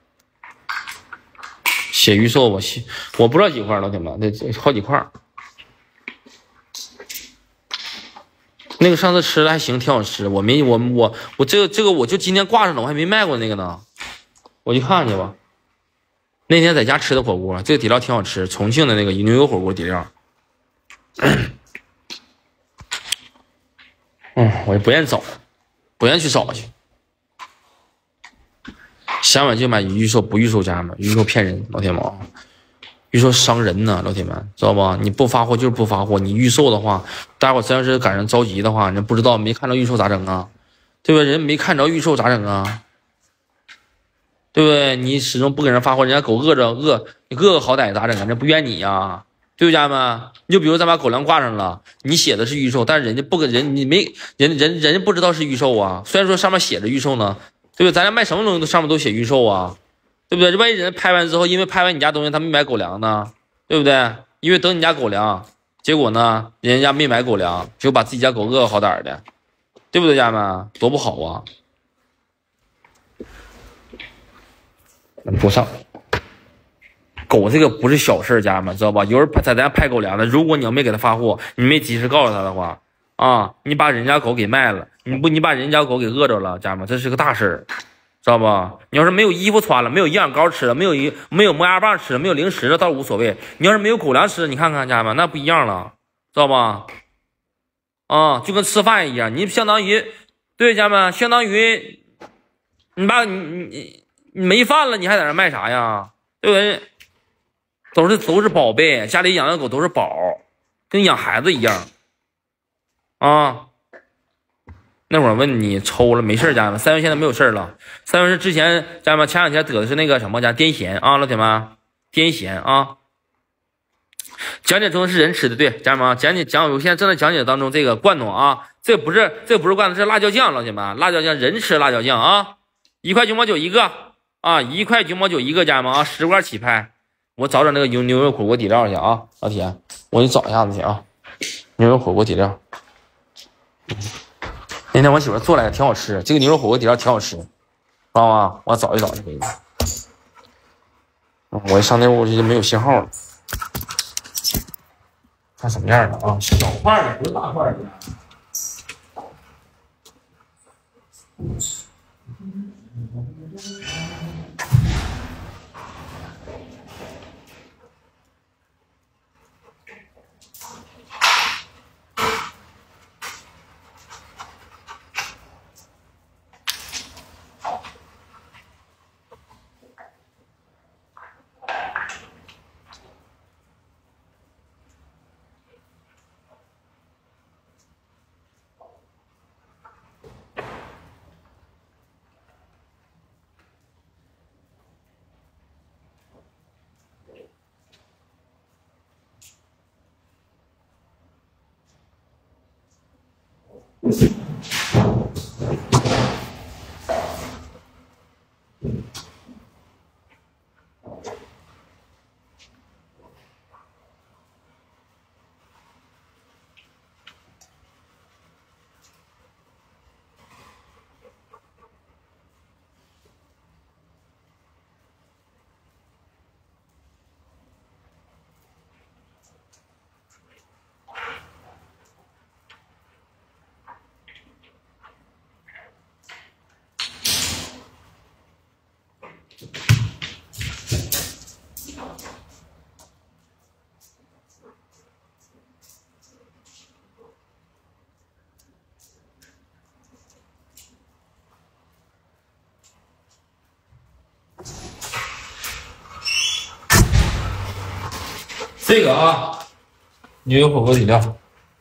写预售吧，写我不知道几块，老铁们，那好几块。 那个上次吃的还行，挺好吃。我没我我我这个这个我就今天挂上了，我还没卖过那个呢。我去看看去吧。那天在家吃的火锅，这个底料挺好吃，重庆的那个牛油火锅底料。嗯，我也不愿找，不愿去找去。想买就买预售，不预售家们，预售骗人，老铁们，预售伤人呢，老铁们，知道吧？你不发货就是不发货，你预售的话，待会儿真要是赶上着急的话，你不知道没看到预售咋整啊？对不对？人没看着预售咋整啊？对不对？你始终不给人发货，人家狗饿着饿，你饿个好歹咋整啊？人家不怨你呀、啊，对不对，家人们？你就比如咱把狗粮挂上了，你写的是预售，但是人家不给人，你没人人人家不知道是预售啊。虽然说上面写着预售呢，对不对？咱家卖什么东西都上面都写预售啊，对不对？万一人拍完之后，因为拍完你家东西他没买狗粮呢，对不对？因为等你家狗粮，结果呢，人家没买狗粮，就把自己家狗饿个好歹的，对不对，家人们？多不好啊！不上，狗这个不是小事，家人们知道吧？有人在咱家拍狗粮的，如果你要没给他发货，你没及时告诉他的话，啊，你把人家狗给卖了，你不你把人家狗给饿着了，家人们，这是个大事儿，知道吧？你要是没有衣服穿了，没有营养膏吃了，没有一没有磨牙棒吃了，没有零食了，倒无所谓。你要是没有狗粮吃，你看看家人们，那不一样了，知道吧？啊，就跟吃饭一样，你相当于对家人们，相当于你把你你。你没饭了，你还在那卖啥呀？对不对？都是都是宝贝，家里养的狗都是宝，跟养孩子一样啊。那会儿问你抽了没事，家人们，三元现在没有事了。三元是之前家人们前两天得的是那个什么家癫痫啊，老铁们，癫痫啊。讲解中是人吃的，对，家人们讲解讲，我现在正在讲解当中这个罐头啊，这不是这不是罐头，是辣椒酱，老铁们，辣椒酱人吃辣椒酱啊，一块九毛九一个。啊，一块九毛九一个，家人们啊，十罐起拍。我找找那个牛牛肉火锅底料去啊，老铁，我给你找一下子去啊。牛肉火锅底料，那天我媳妇做来的挺好吃，这个牛肉火锅底料挺好吃，知道吗？我找一找去给你。我一上那屋就没有信号了，看什么样的啊？小块的，不是大块的。这个啊，牛油火锅底料，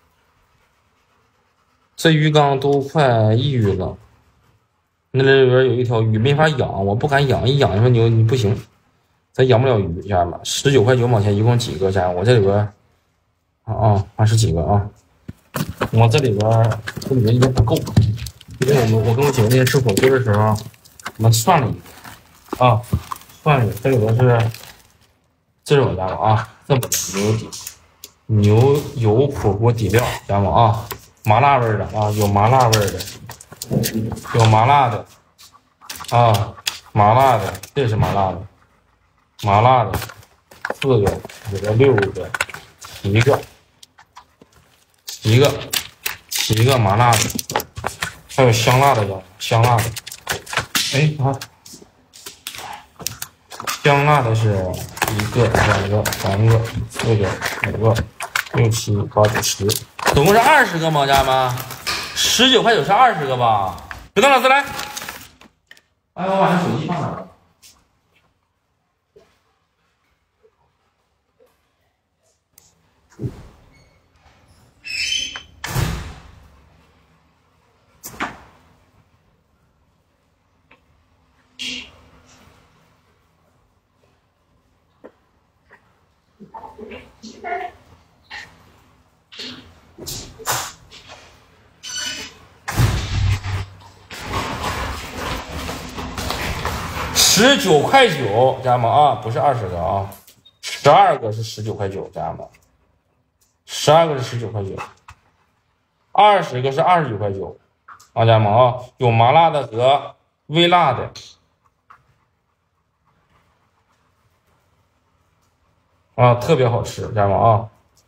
这鱼缸都快抑郁了。那里边有一条鱼没法养，我不敢养，一养说牛你不行，咱养不了鱼，家人们，十九块九毛钱，一共几个？家人，我这里边啊啊，二十几个啊，我这里边这里边应该不够，因为我们我跟我姐夫那天吃火锅的时候，我们算了一个啊，算了一个，这里边是，这是我家的啊。这么牛底牛油火锅底料，家人们啊，麻辣味的啊，有麻辣味的，有麻辣的啊，麻辣的，这是麻辣的，麻辣的，四个，有个六个，一个，一个， 七个麻辣的，还有香辣的呀，香辣的。哎，啊，香辣的是一个、两个、三个、四个、五个、六七八九十，总共是二十个吗？家人们，十九块九是二十个吧？刘涛老师来，哎，我把这手机放哪儿了？十九块九，家人们啊，不是二十个啊，十二个是十九块九，家人们，十二个是十九块九，二十个是二十九块九，啊，家人们啊，有麻辣的和微辣的，啊，特别好吃，家人们啊，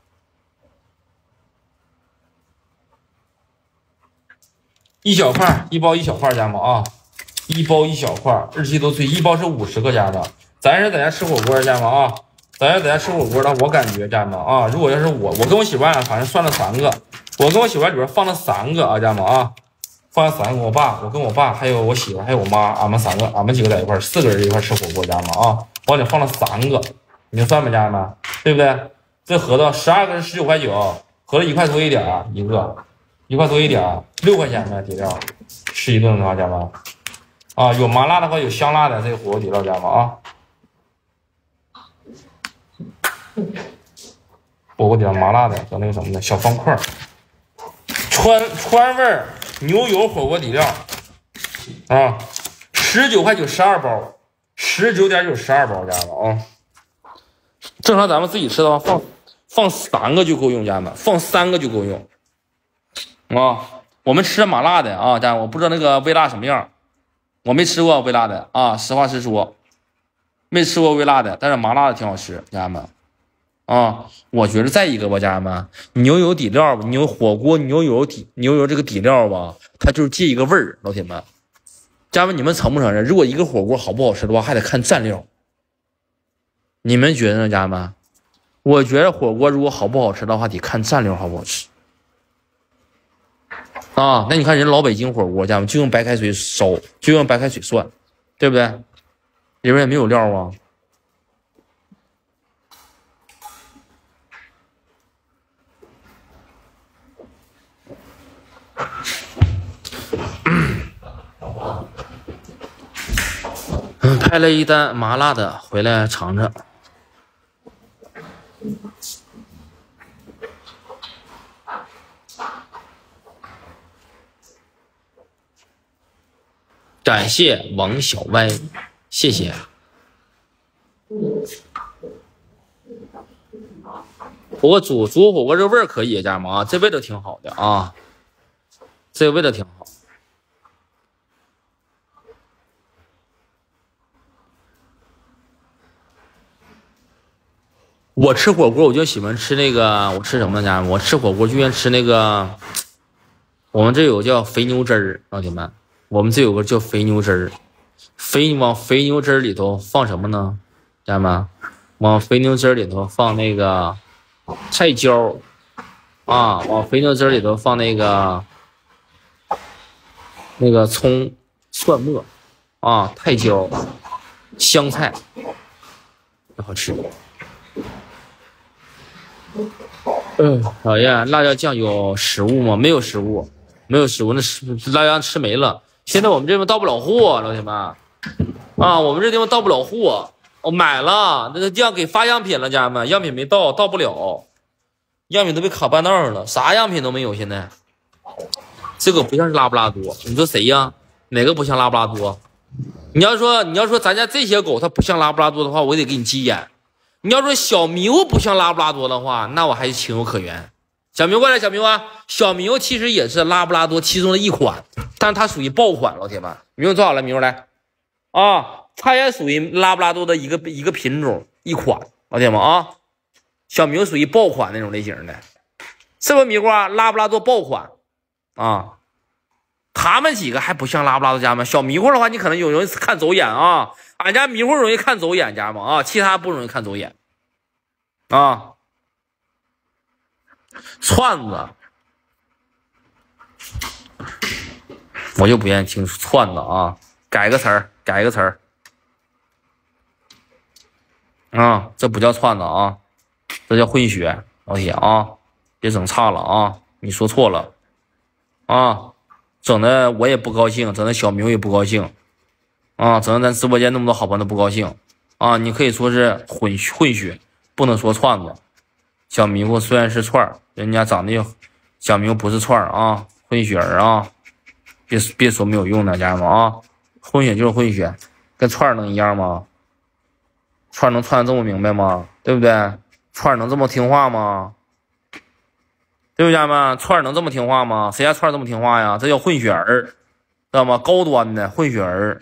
一小块，一包一小块，家人们啊。一包一小块，日期都脆，一包是五十个，家人们。咱是在家吃火锅，家人们啊，咱是在家吃火锅的，我感觉家人们啊，如果要是我，我跟我媳妇儿反正算了三个，我跟我媳妇儿里边放了三个啊，家人们啊，放了三个，我爸，我跟我爸还有我媳妇还有我妈，俺们三个，俺们几个在一块四个人一块吃火锅，家人们啊，往里放了三个，你就算吧，家人们，对不对？这合到十二个是十九块九，合了一块多一点一个，一块多一点六块钱呗，底料，吃一顿的话，家人们。啊，有麻辣的话，有香辣的，这个火锅底料，家人们啊，火锅底料麻辣的和那个什么的小方块，川川味牛油火锅底料啊，十九块九十二包，十九点九十二包，家人们啊。正常咱们自己吃的话，放放三个就够用，家人们，放三个就够用啊。我们吃麻辣的啊，家人们，我不知道那个微辣什么样。我没吃过微辣的啊，实话实说，没吃过微辣的，但是麻辣的挺好吃，家人们啊，我觉得再一个吧，家人们，牛油底料吧，牛火锅牛油底牛油这个底料吧，它就是借一个味儿，老铁们，家人们，你们承不承认？如果一个火锅好不好吃的话，还得看蘸料，你们觉得呢，家人们？我觉得火锅如果好不好吃的话，得看蘸料好不好吃。啊，那你看人老北京火锅，家人们就用白开水烧，就用白开水涮，对不对？里边也没有料啊。嗯，拍了一单麻辣的，回来尝尝。感谢王小歪，谢谢。不过煮煮火锅这味儿可以，家人们啊，这味道挺好的啊，这味道挺好。我吃火锅我就喜欢吃那个，我吃什么呢，家人们？我吃火锅就愿吃那个，我们这有个叫肥牛汁儿，老铁们。我们这有个叫肥牛汁儿，肥往肥牛汁儿里头放什么呢？家人们，往肥牛汁儿里头放那个菜椒啊，往肥牛汁儿里头放那个那个葱、蒜末啊、太椒、香菜，好吃。嗯，讨厌，辣椒酱有食物吗？没有食物，没有食物，那食辣椒吃没了。现在我们这边到不了货，老铁们啊，我们这地方到不了货，我、哦、买了那个酱给发样品了，家人们，样品没到，到不了，样品都被卡半道上了，啥样品都没有。现在这个不像是拉布拉多，你说谁呀？哪个不像拉布拉多？你要说你要说咱家这些狗它不像拉布拉多的话，我得给你急眼。你要说小牛不像拉布拉多的话，那我还是情有可原。小牛过来，小牛啊，小牛其实也是拉布拉多其中的一款，但它属于爆款，老铁们，牛坐好了，牛来啊，它也属于拉布拉多的一个一个品种一款，老铁们啊，小牛属于爆款那种类型的，是不是迷瓜？拉布拉多爆款啊。他们几个还不像拉布拉多家们，小迷糊的话，你可能有容易看走眼啊。俺家迷糊容易看走眼，家们啊，其他不容易看走眼啊。串子，我就不愿意听串子啊，改个词儿，改个词儿啊，这不叫串子啊，这叫混血，老铁啊，别整差了啊，你说错了啊。整的我也不高兴，整的小明也不高兴啊，整的咱直播间那么多好朋友都不高兴啊。你可以说是混混血，不能说串子。小迷糊虽然是串儿，人家长得小迷糊不是串儿啊，混血儿啊，别别说没有用的，家人们啊，混血就是混血，跟串儿能一样吗？串儿能串得这么明白吗？对不对？串儿能这么听话吗？对不对，家人们？串儿能这么听话吗？谁家串儿这么听话呀？这叫混血儿，知道吗？高端的混血儿。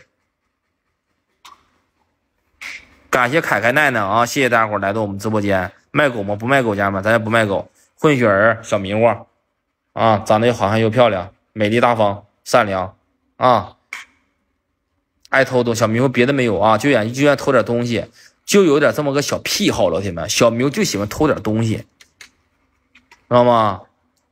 感谢凯凯奈奈啊，谢谢大家伙来到我们直播间。卖狗吗？不卖狗，家人们，咱也不卖狗。混血儿，小迷糊啊，长得又好看又漂亮，美丽大方，善良啊，爱偷东。小迷糊别的没有啊，就愿就愿偷点东西，就有点这么个小癖好，老铁们，小迷糊就喜欢偷点东西。知道吗？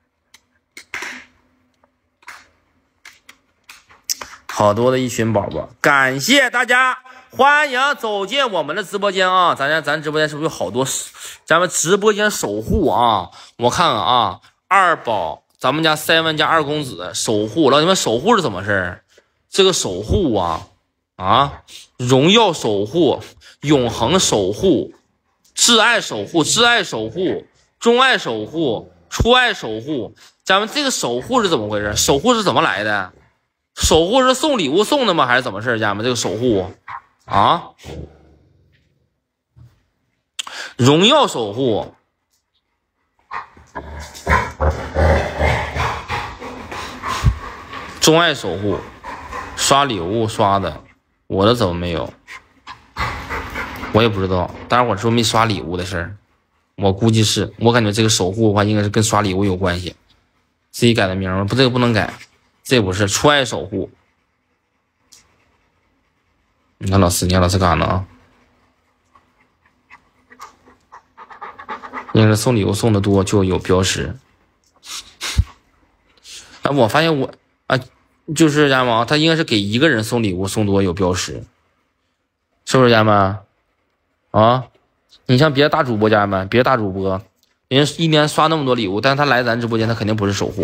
好多的一群宝宝，感谢大家，欢迎走进我们的直播间啊！咱家咱直播间是不是有好多咱们直播间守护啊？我看看啊，二宝，咱们家 seven 加二公子守护，老铁们守护是怎么事儿？这个守护啊啊，荣耀守护，永恒守护，挚爱守护，挚爱守护。钟爱守护，初爱守护，咱们这个守护是怎么回事？守护是怎么来的？守护是送礼物送的吗？还是怎么事？家们这个守护啊，荣耀守护，钟爱守护，刷礼物刷的，我的怎么没有？我也不知道，待会儿说没刷礼物的事儿。我估计是，我感觉这个守护的话，应该是跟刷礼物有关系。自己改的名儿，不，这个不能改，这不是初爱守护。你看老师，你看老师干啥呢啊？应该是送礼物送的多就有标识。哎，我发现我啊，就是家们，他应该是给一个人送礼物送多有标识，是不是家们？啊？你像别的大主播家人们，别的大主播，人家一年刷那么多礼物，但是他来咱直播间，他肯定不是守护。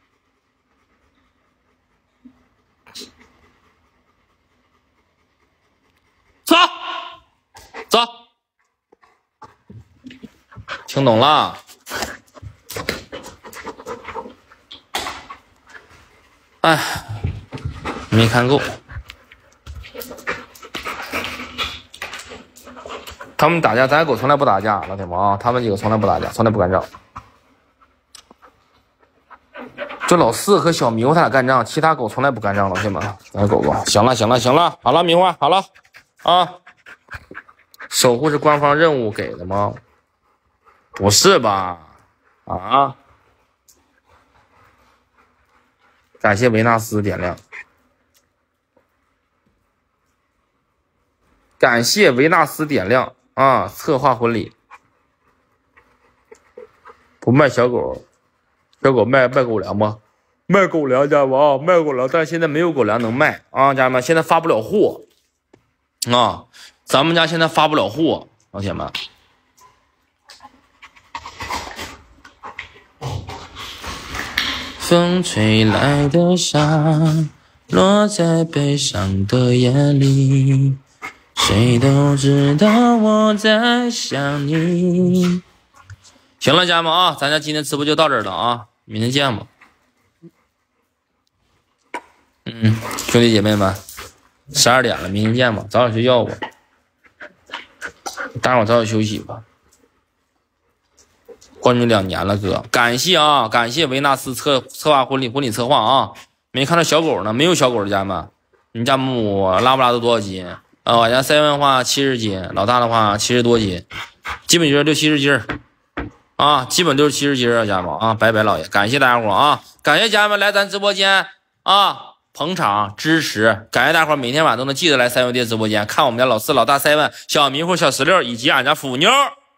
走，走，听懂了？哎，没看够。他们打架，咱狗从来不打架，老铁们啊，他们几个从来不打架，从来不干仗。就老四和小迷糊他俩干仗，其他狗从来不干仗，老铁们。咱狗狗，行了，行了，行了，好了，迷糊，好了啊。守护是官方任务给的吗？不是吧？啊！感谢维纳斯点亮。感谢维纳斯点亮啊！策划婚礼，不卖小狗，小狗卖卖狗粮吗？卖狗粮，家人们啊，卖狗粮，但是现在没有狗粮能卖啊，家人们，现在发不了货啊，咱们家现在发不了货，老铁们。风吹来的沙，落在悲伤的夜里。谁都知道我在想你。行了，家人们啊，咱家今天直播就到这儿了啊，明天见吧。嗯，兄弟姐妹们，十二点了，明天见吧，早点睡觉吧，大伙早点休息吧。关注两年了，哥，感谢啊，感谢维纳斯策策划婚礼婚礼策划啊。没看到小狗呢，没有小狗的家人们，你家母拉布拉多多少斤？啊，我家 seven 的话七十斤，老大的话七十多斤，基本就是六七十斤啊，基本都是七十斤啊，家人们啊，拜拜老爷，感谢大家伙啊，感谢家人们来咱直播间啊捧场支持，感谢大伙每天晚上都能记得来三元店直播间看我们家老四、老大、seven、小迷糊、小石榴以及俺家腐妞。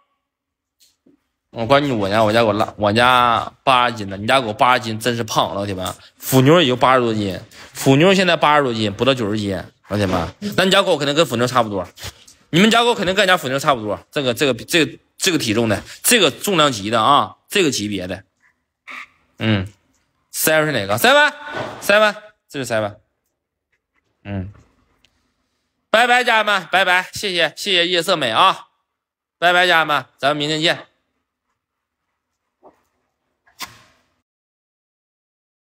我关键我家我家狗拉我家八十斤的，你家狗八十斤真是胖，老铁们，腐妞也就八十多斤，腐妞现在八十多斤，不到九十斤，老铁们，那你家狗肯定跟腐妞差不多，你们家狗肯定跟俺家腐妞差不多，这个这个这个这个体重的，这个重量级的啊，这个级别的，嗯 ，seven 是哪个 ？seven seven 这是 seven， 嗯，拜拜家人们，拜拜，谢谢谢谢夜色美啊，拜拜家人们，咱们明天见。